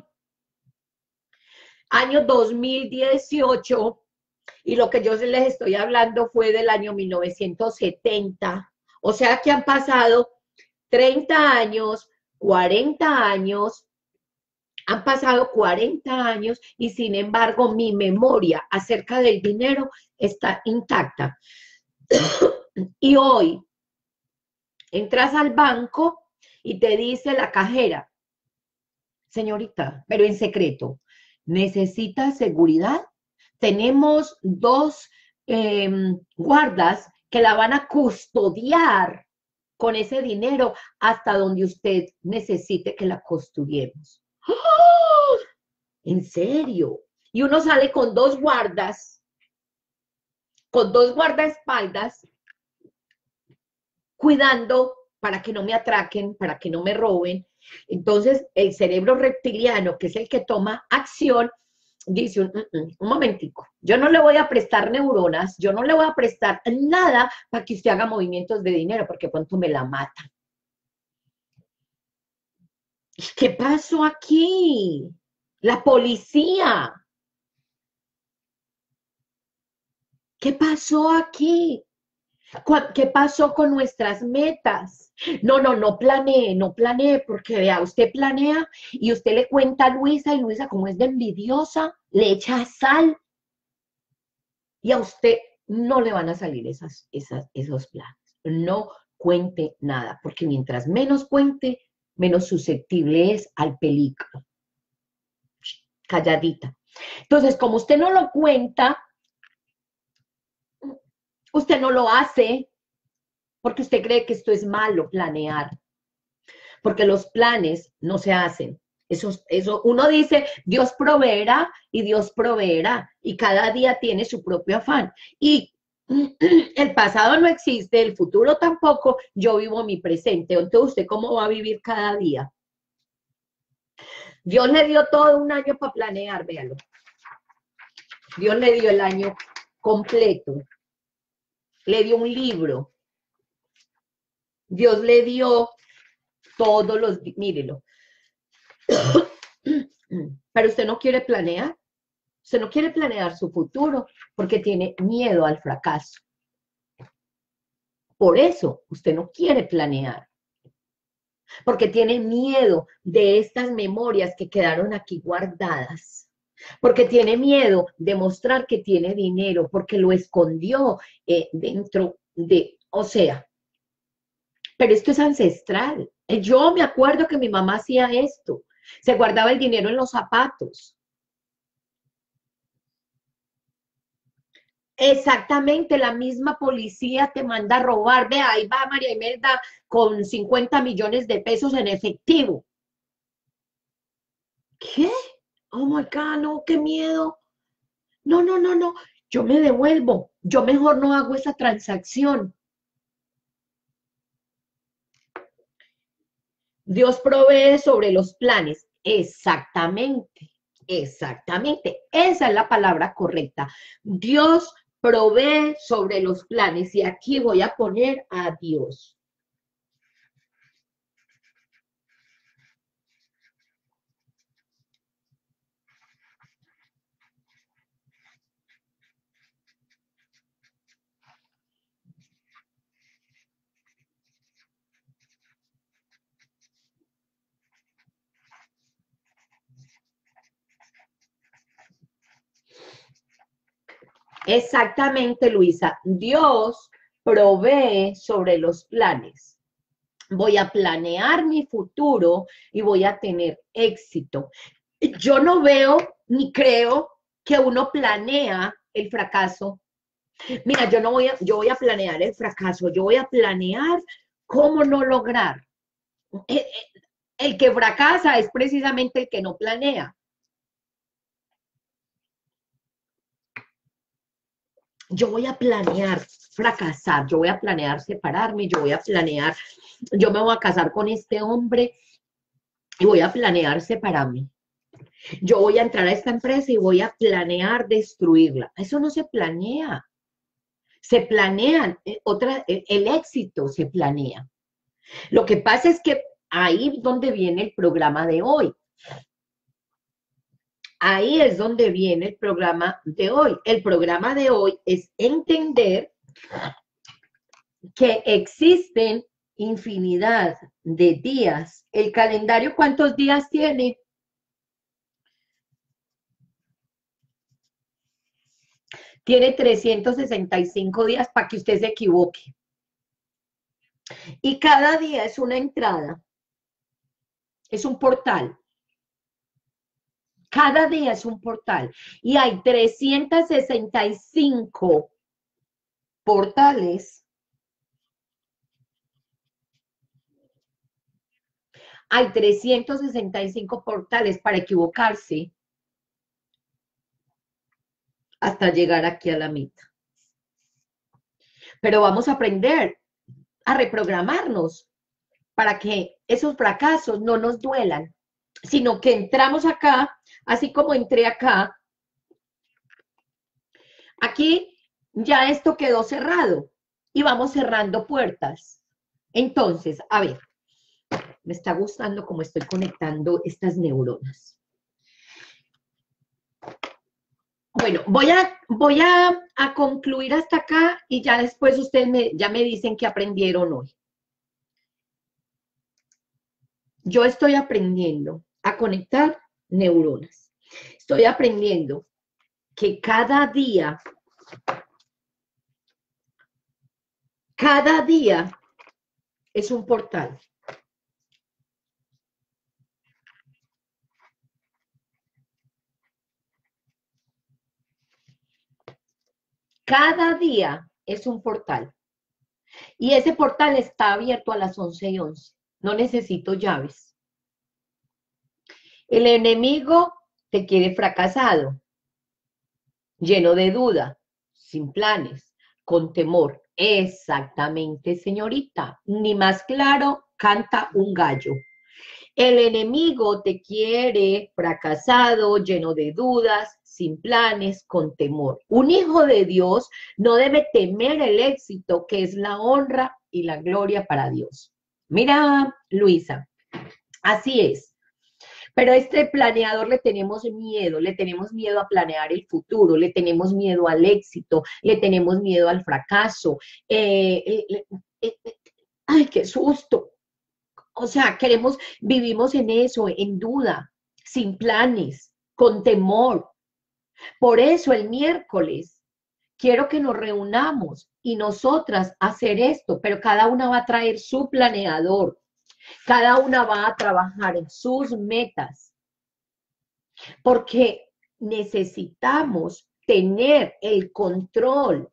año 2018, y lo que yo les estoy hablando fue del año 1970. O sea que han pasado 30 años, 40 años, han pasado 40 años y sin embargo mi memoria acerca del dinero está intacta. Y hoy entras al banco y te dice la cajera, señorita, pero en secreto, ¿necesita seguridad? Tenemos dos guardas que la van a custodiar con ese dinero hasta donde usted necesite que la custodiemos. ¡Oh! ¿En serio? Y uno sale con dos guardaespaldas, cuidando para que no me atraquen, para que no me roben. Entonces, el cerebro reptiliano, que es el que toma acción, dice un momentico, yo no le voy a prestar neuronas, yo no le voy a prestar nada para que usted haga movimientos de dinero, porque pronto me la mata. ¿Qué pasó aquí? La policía. ¿Qué pasó aquí? ¿Qué pasó con nuestras metas? No planee, no planee, porque vea, usted planea y usted le cuenta a Luisa y Luisa, como es de envidiosa, le echa sal y a usted no le van a salir esos planes. No cuente nada, porque mientras menos cuente, menos susceptible es al peligro. calladita. Entonces, como usted no lo cuenta, usted no lo hace, porque usted cree que esto es malo, planear. Porque los planes no se hacen. Eso uno dice, Dios proveerá y Dios proveerá, y cada día tiene su propio afán. Y el pasado no existe, el futuro tampoco, yo vivo mi presente. Entonces, ¿usted cómo va a vivir cada día? Dios le dio todo un año para planear, véalo. Dios le dio el año completo, le dio un libro, Dios le dio todos los, mírelo. Pero usted no quiere planear, usted no quiere planear su futuro porque tiene miedo al fracaso. Por eso usted no quiere planear, porque tiene miedo de estas memorias que quedaron aquí guardadas, porque tiene miedo de mostrar que tiene dinero, porque lo escondió dentro de, o sea, pero esto es ancestral. Yo me acuerdo que mi mamá hacía esto, se guardaba el dinero en los zapatos. Exactamente, la misma policía te manda a robar. Ve, ahí va María Imelda con 50 millones de pesos en efectivo. ¿Qué? Oh my God, no, qué miedo. No, no, no, no. Yo me devuelvo. Yo mejor no hago esa transacción. Dios provee sobre los planes. Exactamente, exactamente. Esa es la palabra correcta. Dios provee sobre los planes. Y aquí voy a poner a Dios. Exactamente, Luisa. Dios provee sobre los planes. Voy a planear mi futuro y voy a tener éxito. Yo no veo ni creo que uno planea el fracaso. Mira, yo voy a planear el fracaso, yo voy a planear cómo no lograr. El que fracasa es precisamente el que no planea. Yo voy a planear fracasar, yo voy a planear separarme, yo voy a planear, yo me voy a casar con este hombre y voy a planear separarme. Yo voy a entrar a esta empresa y voy a planear destruirla. Eso no se planea. Se planean, el éxito se planea. Lo que pasa es que ahí es donde viene el programa de hoy. Ahí es donde viene el programa de hoy. El programa de hoy es entender que existen infinidad de días. ¿El calendario cuántos días tiene? Tiene 365 días para que usted se equivoque. Y cada día es una entrada, es un portal. Cada día es un portal. Y hay 365 portales. Hay 365 portales para equivocarse hasta llegar aquí a la mitad. Pero vamos a aprender a reprogramarnos para que esos fracasos no nos duelan, sino que entramos acá, así como entré acá, aquí ya esto quedó cerrado y vamos cerrando puertas. Entonces, a ver, me está gustando cómo estoy conectando estas neuronas. Bueno, voy a concluir hasta acá y ya después ustedes ya me dicen qué aprendieron hoy. Yo estoy aprendiendo a conectar neuronas. Estoy aprendiendo que cada día es un portal. Cada día es un portal. Y ese portal está abierto a las 11:11. No necesito llaves. El enemigo te quiere fracasado, lleno de duda, sin planes, con temor. Exactamente, señorita. Ni más claro, canta un gallo. El enemigo te quiere fracasado, lleno de dudas, sin planes, con temor. Un hijo de Dios no debe temer el éxito, que es la honra y la gloria para Dios. Mira, Luisa, así es. Pero a este planeador le tenemos miedo a planear el futuro, le tenemos miedo al éxito, le tenemos miedo al fracaso. Ay, qué susto. O sea, vivimos en eso, en duda, sin planes, con temor. Por eso el miércoles quiero que nos reunamos y nosotras hacer esto, pero cada una va a traer su planeador, cada una va a trabajar en sus metas, porque necesitamos tener el control.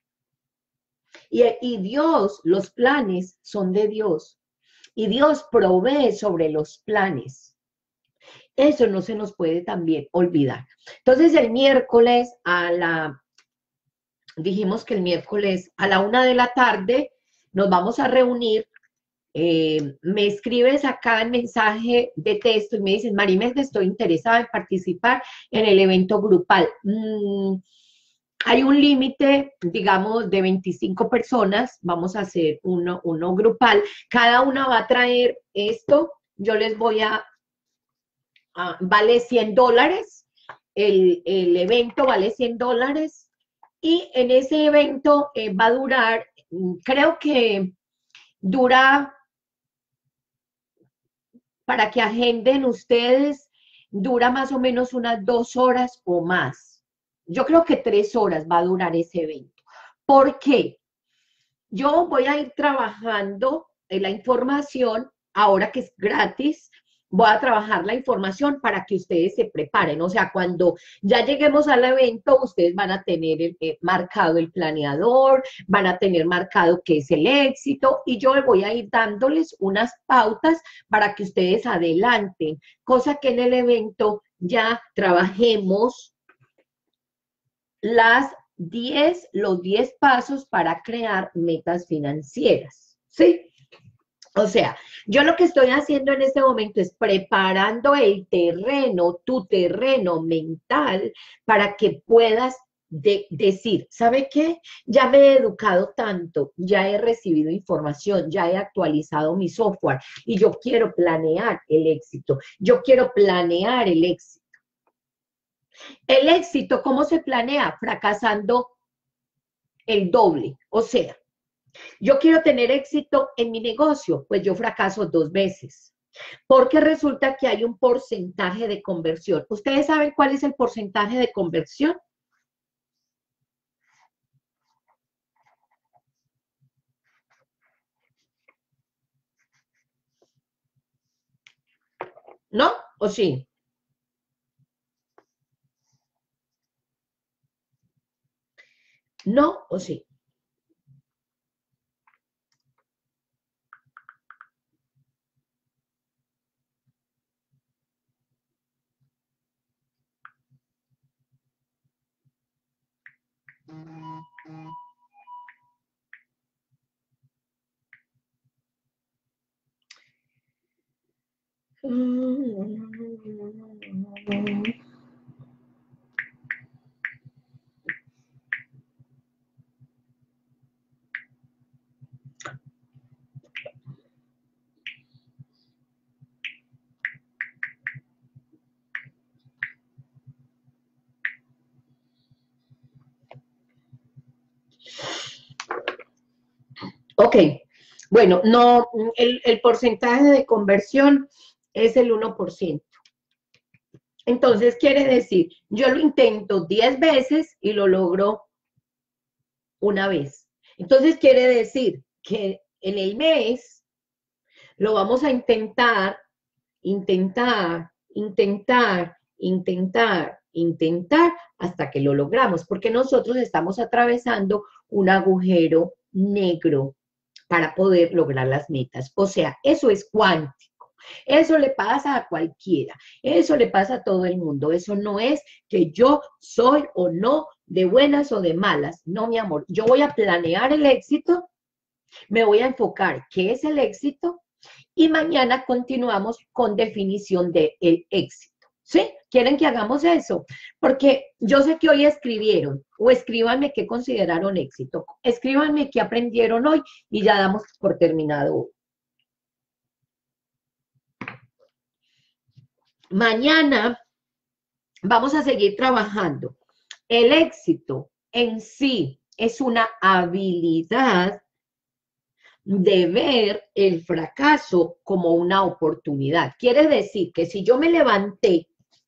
Y Dios, los planes son de Dios. Y Dios provee sobre los planes. Eso no se nos puede también olvidar. Entonces el miércoles dijimos que el miércoles a la 1 de la tarde nos vamos a reunir. Me escribes acá en mensaje de texto y me dices, Marimelda, estoy interesada en participar en el evento grupal. Hay un límite, digamos, de 25 personas, vamos a hacer uno grupal, cada una va a traer esto, yo les voy vale $100, el evento vale $100, y en ese evento va a durar, creo que dura, para que agenden ustedes, dura más o menos unas 2 horas o más. Yo creo que 3 horas va a durar ese evento. ¿Por qué? Yo voy a ir trabajando en la información, ahora que es gratis, voy a trabajar la información para que ustedes se preparen. O sea, cuando ya lleguemos al evento, ustedes van a tener marcado el planeador, van a tener marcado qué es el éxito, y yo voy a ir dándoles unas pautas para que ustedes adelanten, cosa que en el evento ya trabajemos los 10 pasos para crear metas financieras, ¿sí? O sea, yo lo que estoy haciendo en este momento es preparando el terreno, tu terreno mental, para que puedas decir, ¿sabe qué? Ya me he educado tanto, ya he recibido información, ya he actualizado mi software y yo quiero planear el éxito, yo quiero planear el éxito. El éxito, ¿cómo se planea? Fracasando el doble. O sea, yo quiero tener éxito en mi negocio, pues yo fracaso 2 veces. Porque resulta que hay un porcentaje de conversión. ¿Ustedes saben cuál es el porcentaje de conversión? ¿No? ¿O sí? ¿No? ¿O sí? Ok, bueno, no, el porcentaje de conversión es el 1%. Entonces quiere decir, yo lo intento 10 veces y lo logro una vez. Entonces quiere decir que en el mes lo vamos a intentar, intentar, intentar, intentar, intentar hasta que lo logramos, porque nosotros estamos atravesando un agujero negro para poder lograr las metas. O sea, eso es cuántico. Eso le pasa a cualquiera, eso le pasa a todo el mundo, eso no es que yo soy o no de buenas o de malas, no, mi amor, yo voy a planear el éxito, me voy a enfocar qué es el éxito y mañana continuamos con definición del éxito. ¿Sí? ¿Quieren que hagamos eso? Porque yo sé que hoy escribieron, o escríbanme qué consideraron éxito, escríbanme qué aprendieron hoy y ya damos por terminado hoy. Mañana vamos a seguir trabajando. El éxito en sí es una habilidad de ver el fracaso como una oportunidad. Quiere decir que si yo me levanté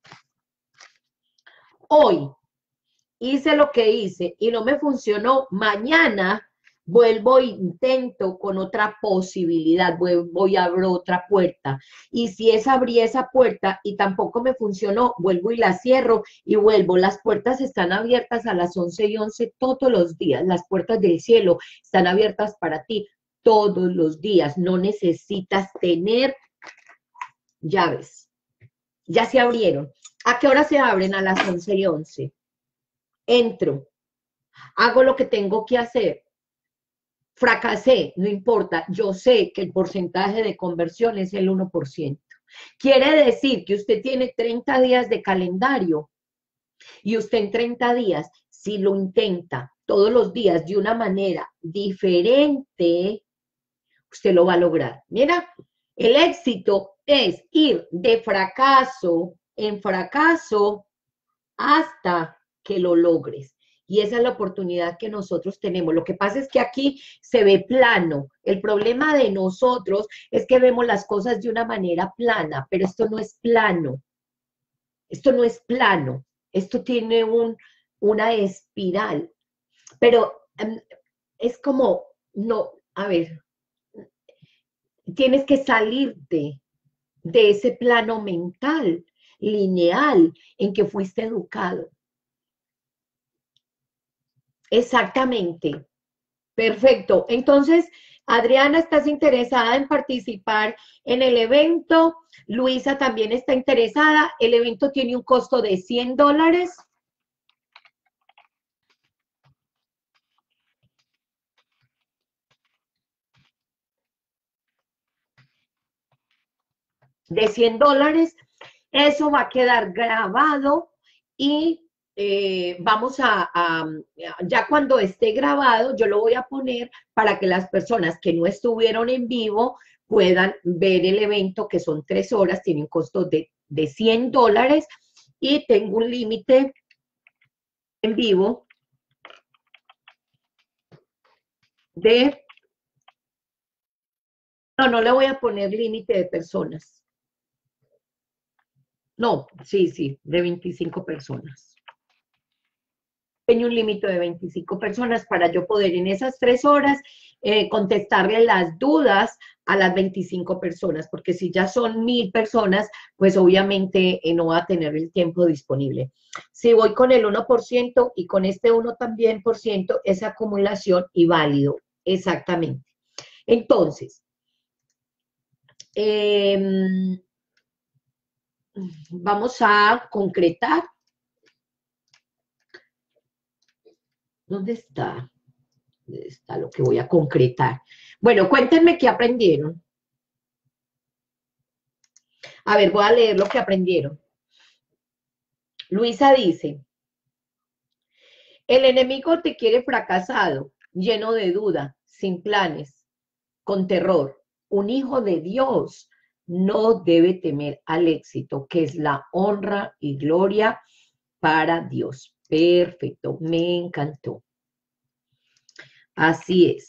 hoy, hice lo que hice y no me funcionó, mañana vuelvo e intento con otra posibilidad, voy a abrir otra puerta. Y si abrí esa puerta y tampoco me funcionó, vuelvo y la cierro y vuelvo. Las puertas están abiertas a las 11:11 todos los días. Las puertas del cielo están abiertas para ti todos los días. No necesitas tener llaves. Ya se abrieron. ¿A qué hora se abren? A las 11:11. Entro, hago lo que tengo que hacer. Fracasé, no importa, yo sé que el porcentaje de conversión es el 1%. Quiere decir que usted tiene 30 días de calendario y usted en 30 días, si lo intenta todos los días de una manera diferente, usted lo va a lograr. Mira, el éxito es ir de fracaso en fracaso hasta que lo logres. Y esa es la oportunidad que nosotros tenemos. Lo que pasa es que aquí se ve plano. El problema de nosotros es que vemos las cosas de una manera plana, pero esto no es plano. Esto no es plano. Esto tiene una espiral. Pero es como, no, a ver, tienes que salirte de ese plano mental, lineal, en que fuiste educado. Exactamente. Perfecto. Entonces, Adriana, ¿estás interesada en participar en el evento? Luisa también está interesada. El evento tiene un costo de $100. De $100. Eso va a quedar grabado y vamos ya cuando esté grabado, yo lo voy a poner para que las personas que no estuvieron en vivo puedan ver el evento, que son 3 horas, tiene un costo de $100 y tengo un límite en vivo de, no le voy a poner límite de personas. No, sí, de 25 personas. Tengo un límite de 25 personas para yo poder en esas 3 horas contestarle las dudas a las 25 personas, porque si ya son 1000 personas, pues obviamente no va a tener el tiempo disponible. Si voy con el 1% y con este 1 también por ciento, es acumulación y válido, exactamente. Entonces, vamos a concretar. ¿Dónde está? ¿Dónde está lo que voy a concretar? Bueno, cuéntenme qué aprendieron. A ver, voy a leer lo que aprendieron. Luisa dice, el enemigo te quiere fracasado, lleno de duda, sin planes, con terror. Un hijo de Dios no debe temer al éxito, que es la honra y gloria para Dios. Perfecto, me encantó. Así es.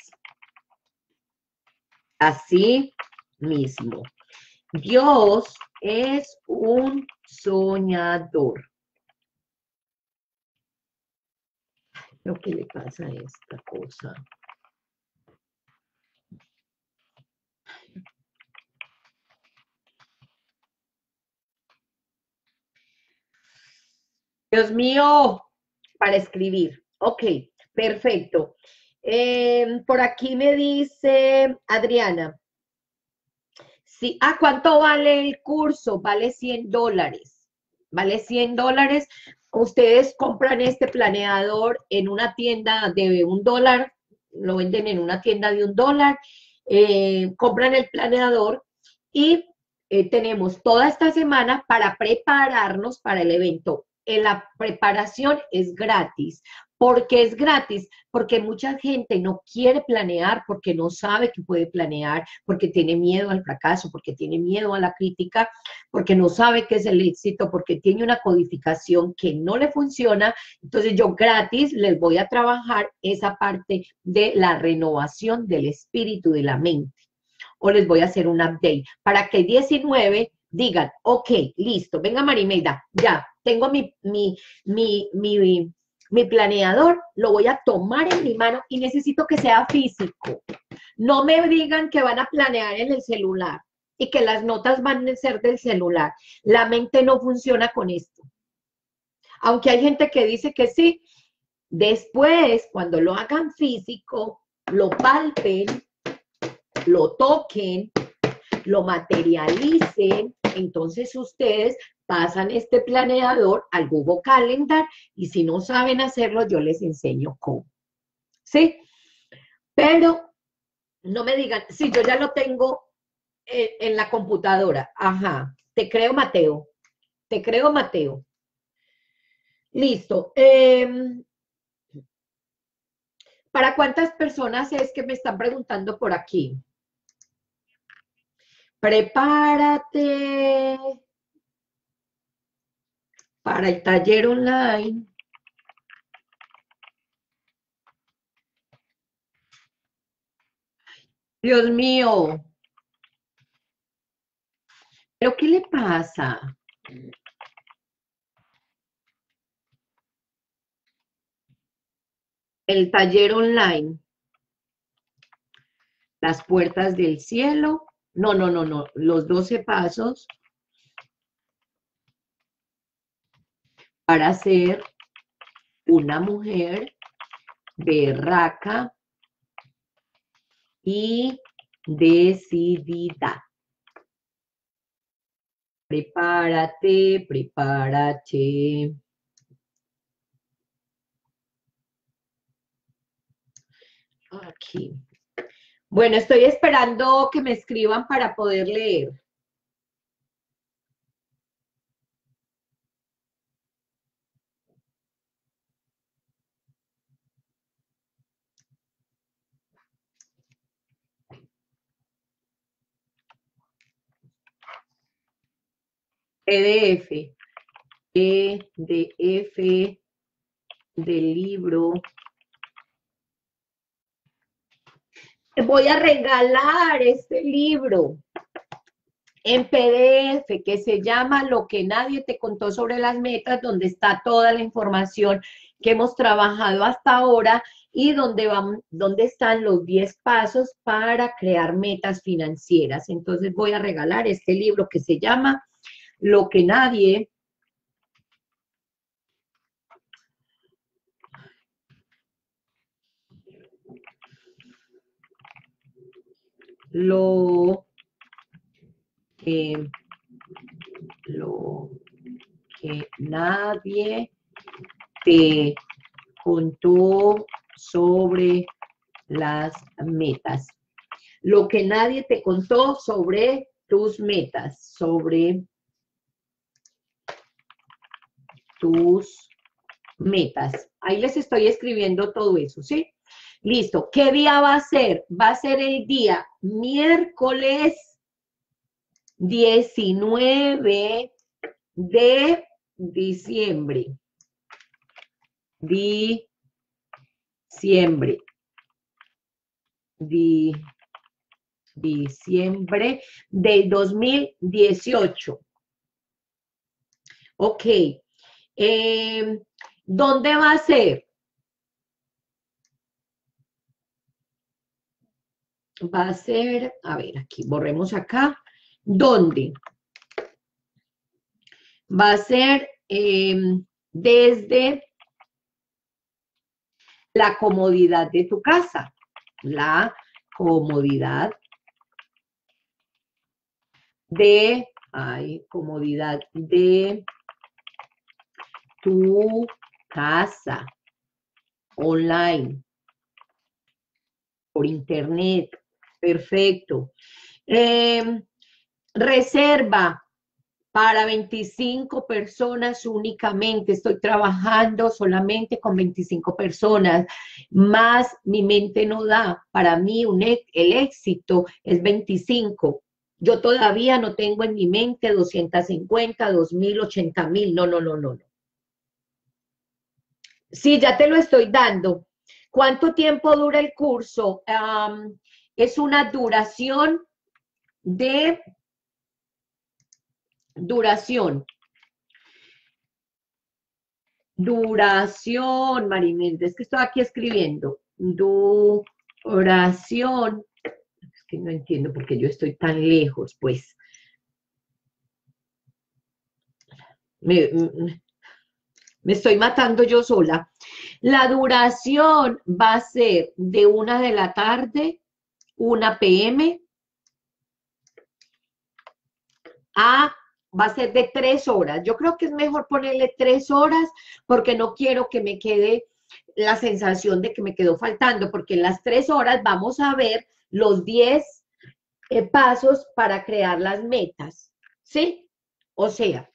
Así mismo. Dios es un soñador. Lo que le pasa a esta cosa. Dios mío, para escribir. Ok, perfecto. Por aquí me dice Adriana. Sí, ¿cuánto vale el curso? Vale $100. Vale $100. Ustedes compran este planeador en una tienda de $1, lo venden en una tienda de $1, compran el planeador y tenemos toda esta semana para prepararnos para el evento. La preparación es gratis. ¿Por qué es gratis? Porque mucha gente no quiere planear porque no sabe que puede planear, porque tiene miedo al fracaso, porque tiene miedo a la crítica, porque no sabe qué es el éxito, porque tiene una codificación que no le funciona. Entonces yo gratis les voy a trabajar esa parte de la renovación del espíritu, de la mente. O les voy a hacer un update para que el 19 digan, ok, listo, venga Marimelda, ya, tengo mi planeador, lo voy a tomar en mi mano y necesito que sea físico. No me digan que van a planear en el celular y que las notas van a ser del celular. La mente no funciona con esto. Aunque hay gente que dice que sí, después, cuando lo hagan físico, lo palpen, lo toquen, lo materialicen, entonces ustedes pasan este planeador al Google Calendar y si no saben hacerlo, yo les enseño cómo. ¿Sí? Pero no me digan, sí, yo ya lo tengo en la computadora. Ajá, te creo, Mateo. Te creo, Mateo. Listo. ¿Para cuántas personas es que me están preguntando por aquí? Prepárate para el taller online. Dios mío, ¿pero qué le pasa? El taller online, las puertas del cielo. No, no, no, no, los 12 pasos para ser una mujer berraca y decidida. Prepárate, prepárate. Aquí. Bueno, estoy esperando que me escriban para poder leer. PDF. PDF del libro. Voy a regalar este libro en PDF que se llama Lo que nadie te contó sobre las metas, donde está toda la información que hemos trabajado hasta ahora y donde están los 10 pasos para crear metas financieras. Entonces voy a regalar este libro que se llama Lo que nadie lo que nadie te contó sobre las metas. Lo que nadie te contó sobre tus metas, sobre tus metas. Ahí les estoy escribiendo todo eso, ¿sí? Listo. ¿Qué día va a ser? Va a ser el día miércoles 19 de diciembre. Diciembre del 2018. Ok. ¿Dónde va a ser? Va a ser, a ver, aquí, borremos acá. ¿Dónde? Va a ser desde la comodidad de tu casa. La comodidad comodidad de tu casa, online, por internet. Perfecto. Reserva para 25 personas únicamente. Estoy trabajando solamente con 25 personas, más mi mente no da. Para mí el éxito es 25. Yo todavía no tengo en mi mente 250, 2000, 80,000. No, no, no, no. Sí, ya te lo estoy dando. ¿Cuánto tiempo dura el curso? Es una duración de duración, Marinés, es que estoy aquí escribiendo. Duración, es que no entiendo por qué yo estoy tan lejos, pues. Me estoy matando yo sola. La duración va a ser de 1 de la tarde, 1 p.m. va a ser de 3 horas. Yo creo que es mejor ponerle 3 horas porque no quiero que me quede la sensación de que me quedó faltando, porque en las 3 horas vamos a ver los 10 pasos para crear las metas, ¿sí? O sea,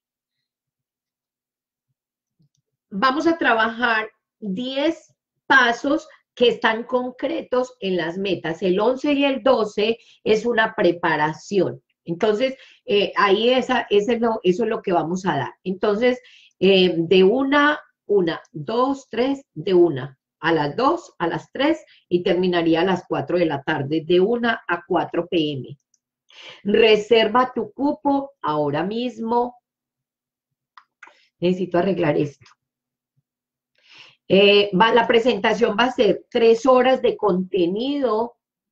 vamos a trabajar 10 pasos que están concretos en las metas. El 11 y el 12 es una preparación. Entonces, ahí eso es lo que vamos a dar. Entonces, de una, 2, 3, de una, a las 2, a las 3 y terminaría a las 4 de la tarde, de 1 a 4 p.m. Reserva tu cupo ahora mismo. Necesito arreglar esto. La presentación va a ser 3 horas de contenido,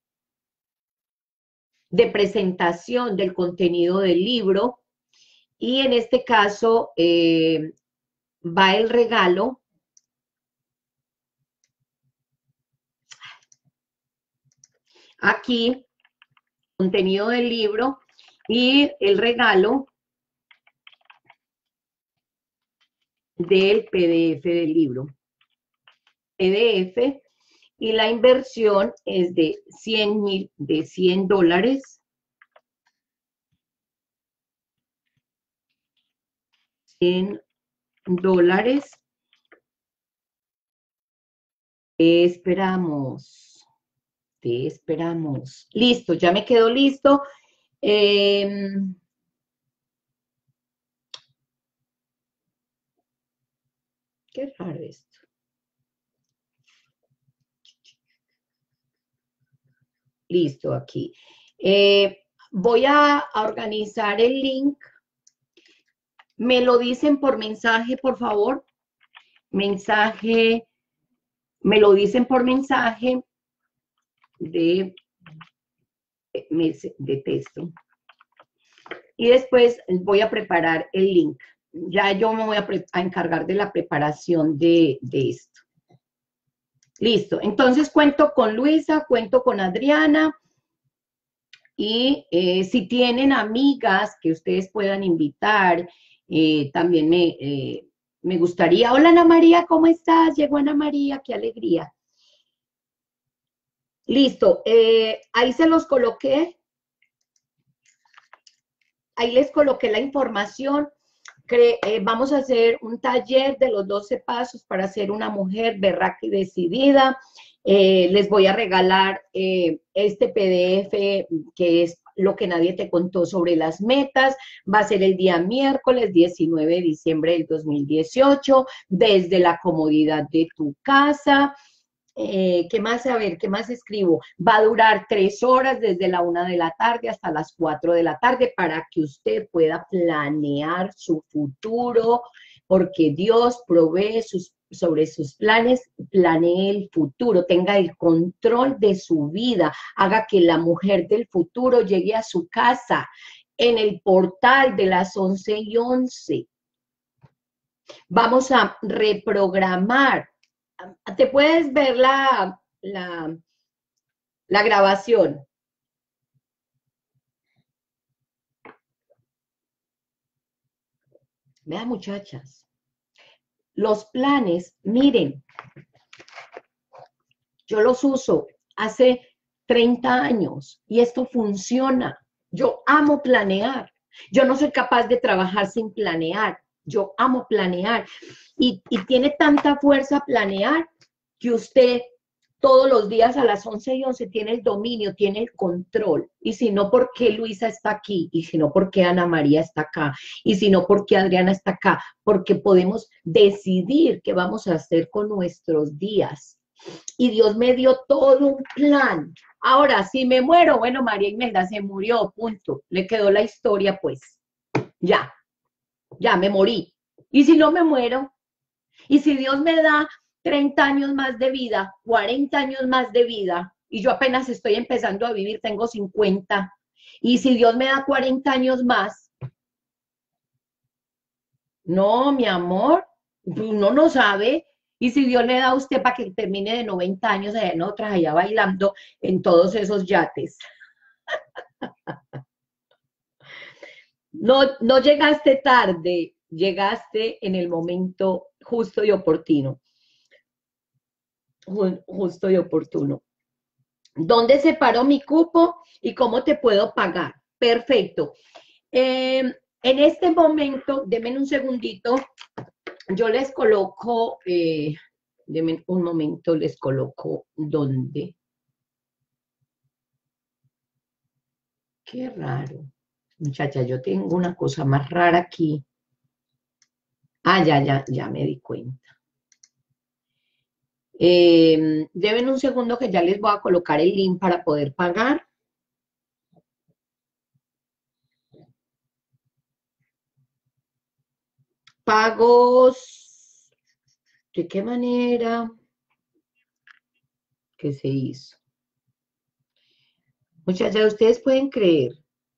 de presentación del contenido del libro, y en este caso va el regalo. Aquí, contenido del libro y el regalo del PDF del libro. PDF, y la inversión es de $100. $100. Te esperamos. Te esperamos. Listo, ya me quedó listo. Qué raro esto. Listo, aquí. Voy a organizar el link. Me lo dicen por mensaje, por favor. Mensaje, me lo dicen por mensaje de texto. Y después voy a preparar el link. Ya yo me voy a encargar de la preparación de esto. Listo. Entonces cuento con Luisa, cuento con Adriana. Y si tienen amigas que ustedes puedan invitar, también me gustaría. Hola Ana María, ¿cómo estás? Llegó Ana María, qué alegría. Listo, ahí se los coloqué. Ahí les coloqué la información. Vamos a hacer un taller de los 12 pasos para ser una mujer berraca y decidida. Les voy a regalar este PDF que es lo que nadie te contó sobre las metas. Va a ser el día miércoles 19 de diciembre del 2018, desde la comodidad de tu casa. ¿Qué más? A ver, ¿qué más escribo? Va a durar 3 horas desde la 1 de la tarde hasta las 4 de la tarde para que usted pueda planear su futuro, porque Dios provee sobre sus planes, planee el futuro, tenga el control de su vida, haga que la mujer del futuro llegue a su casa en el portal de las 11:11. Vamos a reprogramar. Te puedes ver la grabación. Vean, muchachas, los planes, miren, yo los uso hace 30 años y esto funciona. Yo amo planear. Yo no soy capaz de trabajar sin planear. Yo amo planear. Y tiene tanta fuerza planear que usted todos los días a las 11:11 tiene el dominio, tiene el control. Y si no, ¿por qué Luisa está aquí? Y si no, ¿por qué Ana María está acá? Y si no, ¿por qué Adriana está acá? Porque podemos decidir qué vamos a hacer con nuestros días. Y Dios me dio todo un plan. Ahora, si me muero, bueno, María Imelda se murió, punto. Le quedó la historia, pues. Ya, ya me morí. Y si no me muero, y si Dios me da 30 años más de vida, 40 años más de vida, y yo apenas estoy empezando a vivir, tengo 50, y si Dios me da 40 años más, no, mi amor, uno no sabe. Y si Dios le da a usted para que termine de 90 años allá en otras, allá bailando en todos esos yates. No, no llegaste tarde, llegaste en el momento justo y oportuno. Justo y oportuno. ¿Dónde separo mi cupo y cómo te puedo pagar? Perfecto. En este momento, denme un segundito, yo les coloco, denme un momento, les coloco dónde. Qué raro. Muchacha, yo tengo una cosa más rara aquí. Ah, ya me di cuenta. Deben un segundo que ya les voy a colocar el link para poder pagar. Pagos, ¿de qué manera? ¿Qué se hizo? Muchachas, ustedes pueden creer.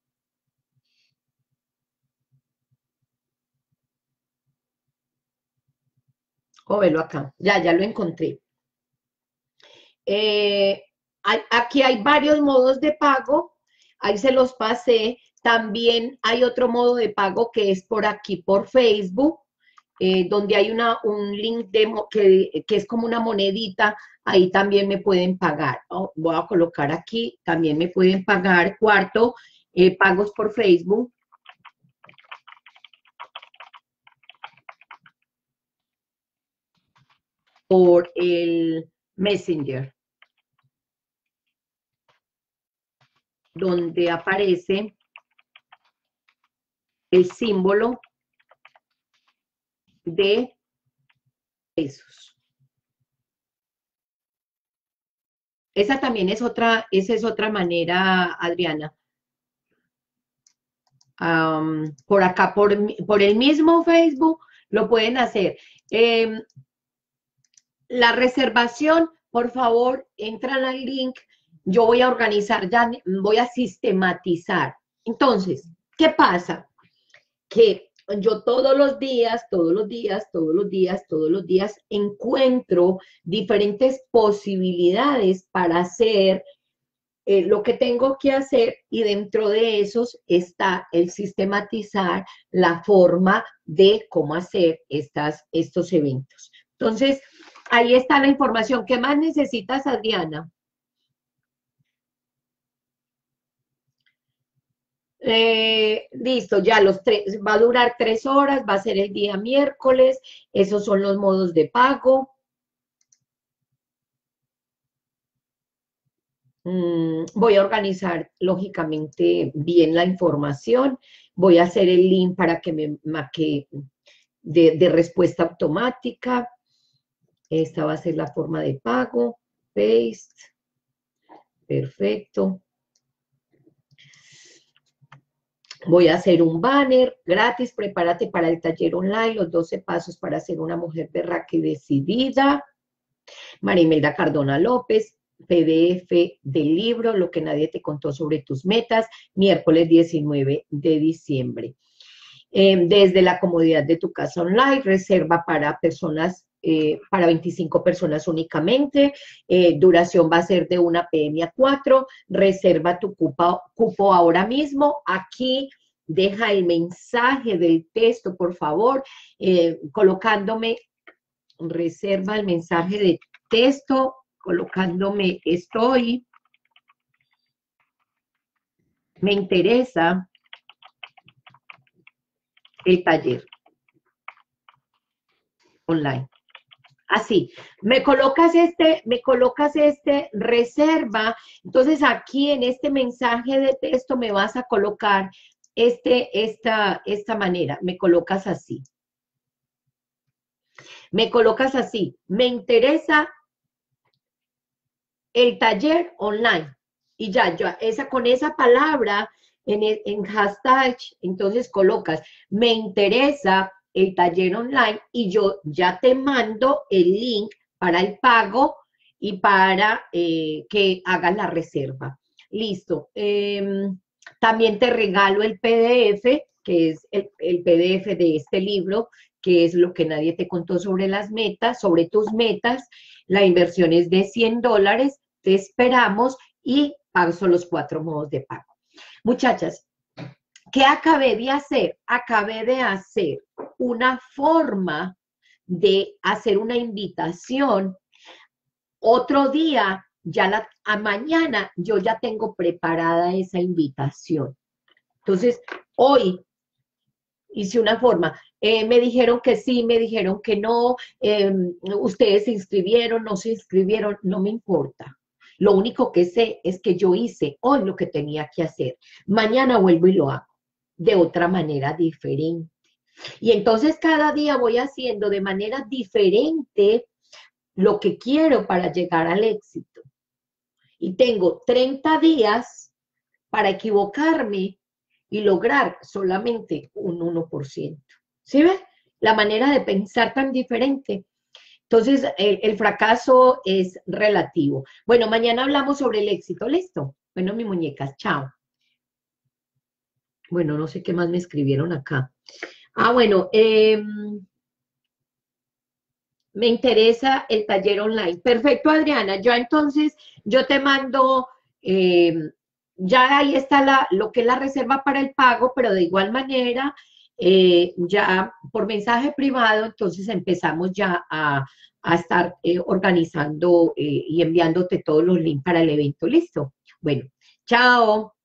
O verlo acá. Ya lo encontré. Aquí hay varios modos de pago. Ahí se los pasé. También hay otro modo de pago que es por aquí, por Facebook, donde hay un link que es como una monedita. Ahí también me pueden pagar. Oh, voy a colocar aquí, también me pueden pagar. Cuarto, pagos por Facebook. Por el Messenger, donde aparece el símbolo de pesos. Esa también es esa es otra manera, Adriana. Por acá, por el mismo Facebook, lo pueden hacer. La reservación, por favor, entran al link. Yo voy a organizar, ya voy a sistematizar. Entonces, ¿qué pasa? Que yo todos los días encuentro diferentes posibilidades para hacer lo que tengo que hacer y dentro de esos está el sistematizar la forma de cómo hacer estos eventos. Entonces, ahí está la información. ¿Qué más necesitas, Adriana? Listo, ya va a durar 3 horas, va a ser el día miércoles, esos son los modos de pago. Voy a organizar, lógicamente, bien la información, voy a hacer el link para que me marque de respuesta automática. Esta va a ser la forma de pago, paste, perfecto. Voy a hacer un banner gratis, prepárate para el taller online, los 12 pasos para ser una mujer berraca y decidida. María Imelda Cardona López, PDF del libro, Lo que nadie te contó sobre tus metas, miércoles 19 de diciembre. desde la comodidad de tu casa online, reserva para personas, para 25 personas únicamente, duración va a ser de 1 p.m. a 4, reserva tu cupo ahora mismo, aquí deja el mensaje del texto, por favor, colocándome, reserva el mensaje de texto, colocándome estoy, me interesa el taller online. Así, me colocas este, reserva, entonces aquí en este mensaje de texto me vas a colocar esta manera, me colocas así. Me colocas así, me interesa el taller online. Y ya, con esa palabra en hashtag, entonces colocas, me interesa el taller online y yo ya te mando el link para el pago y para que hagas la reserva. Listo. También te regalo el PDF, que es el PDF de este libro, que es lo que nadie te contó sobre las metas, sobre tus metas. La inversión es de $100, te esperamos y paso los 4 modos de pago. Muchachas, ¿qué acabé de hacer? Acabé de hacer una forma de hacer una invitación. Otro día, a mañana, yo ya tengo preparada esa invitación. Entonces, hoy hice una forma. Me dijeron que sí, me dijeron que no, ustedes se inscribieron, no se inscribieron, no me importa. Lo único que sé es que yo hice hoy lo que tenía que hacer. Mañana vuelvo y lo hago de otra manera diferente. Y entonces cada día voy haciendo de manera diferente lo que quiero para llegar al éxito. Y tengo 30 días para equivocarme y lograr solamente un 1%. ¿Sí ves? La manera de pensar tan diferente. Entonces, el fracaso es relativo. Bueno, mañana hablamos sobre el éxito. ¿Listo? Bueno, mis muñecas, chao. Bueno, no sé qué más me escribieron acá. Bueno, me interesa el taller online. Perfecto, Adriana. Yo te mando, ya ahí está lo que es la reserva para el pago, pero de igual manera, ya por mensaje privado, entonces empezamos ya a estar organizando y enviándote todos los links para el evento. ¿Listo? Bueno, chao.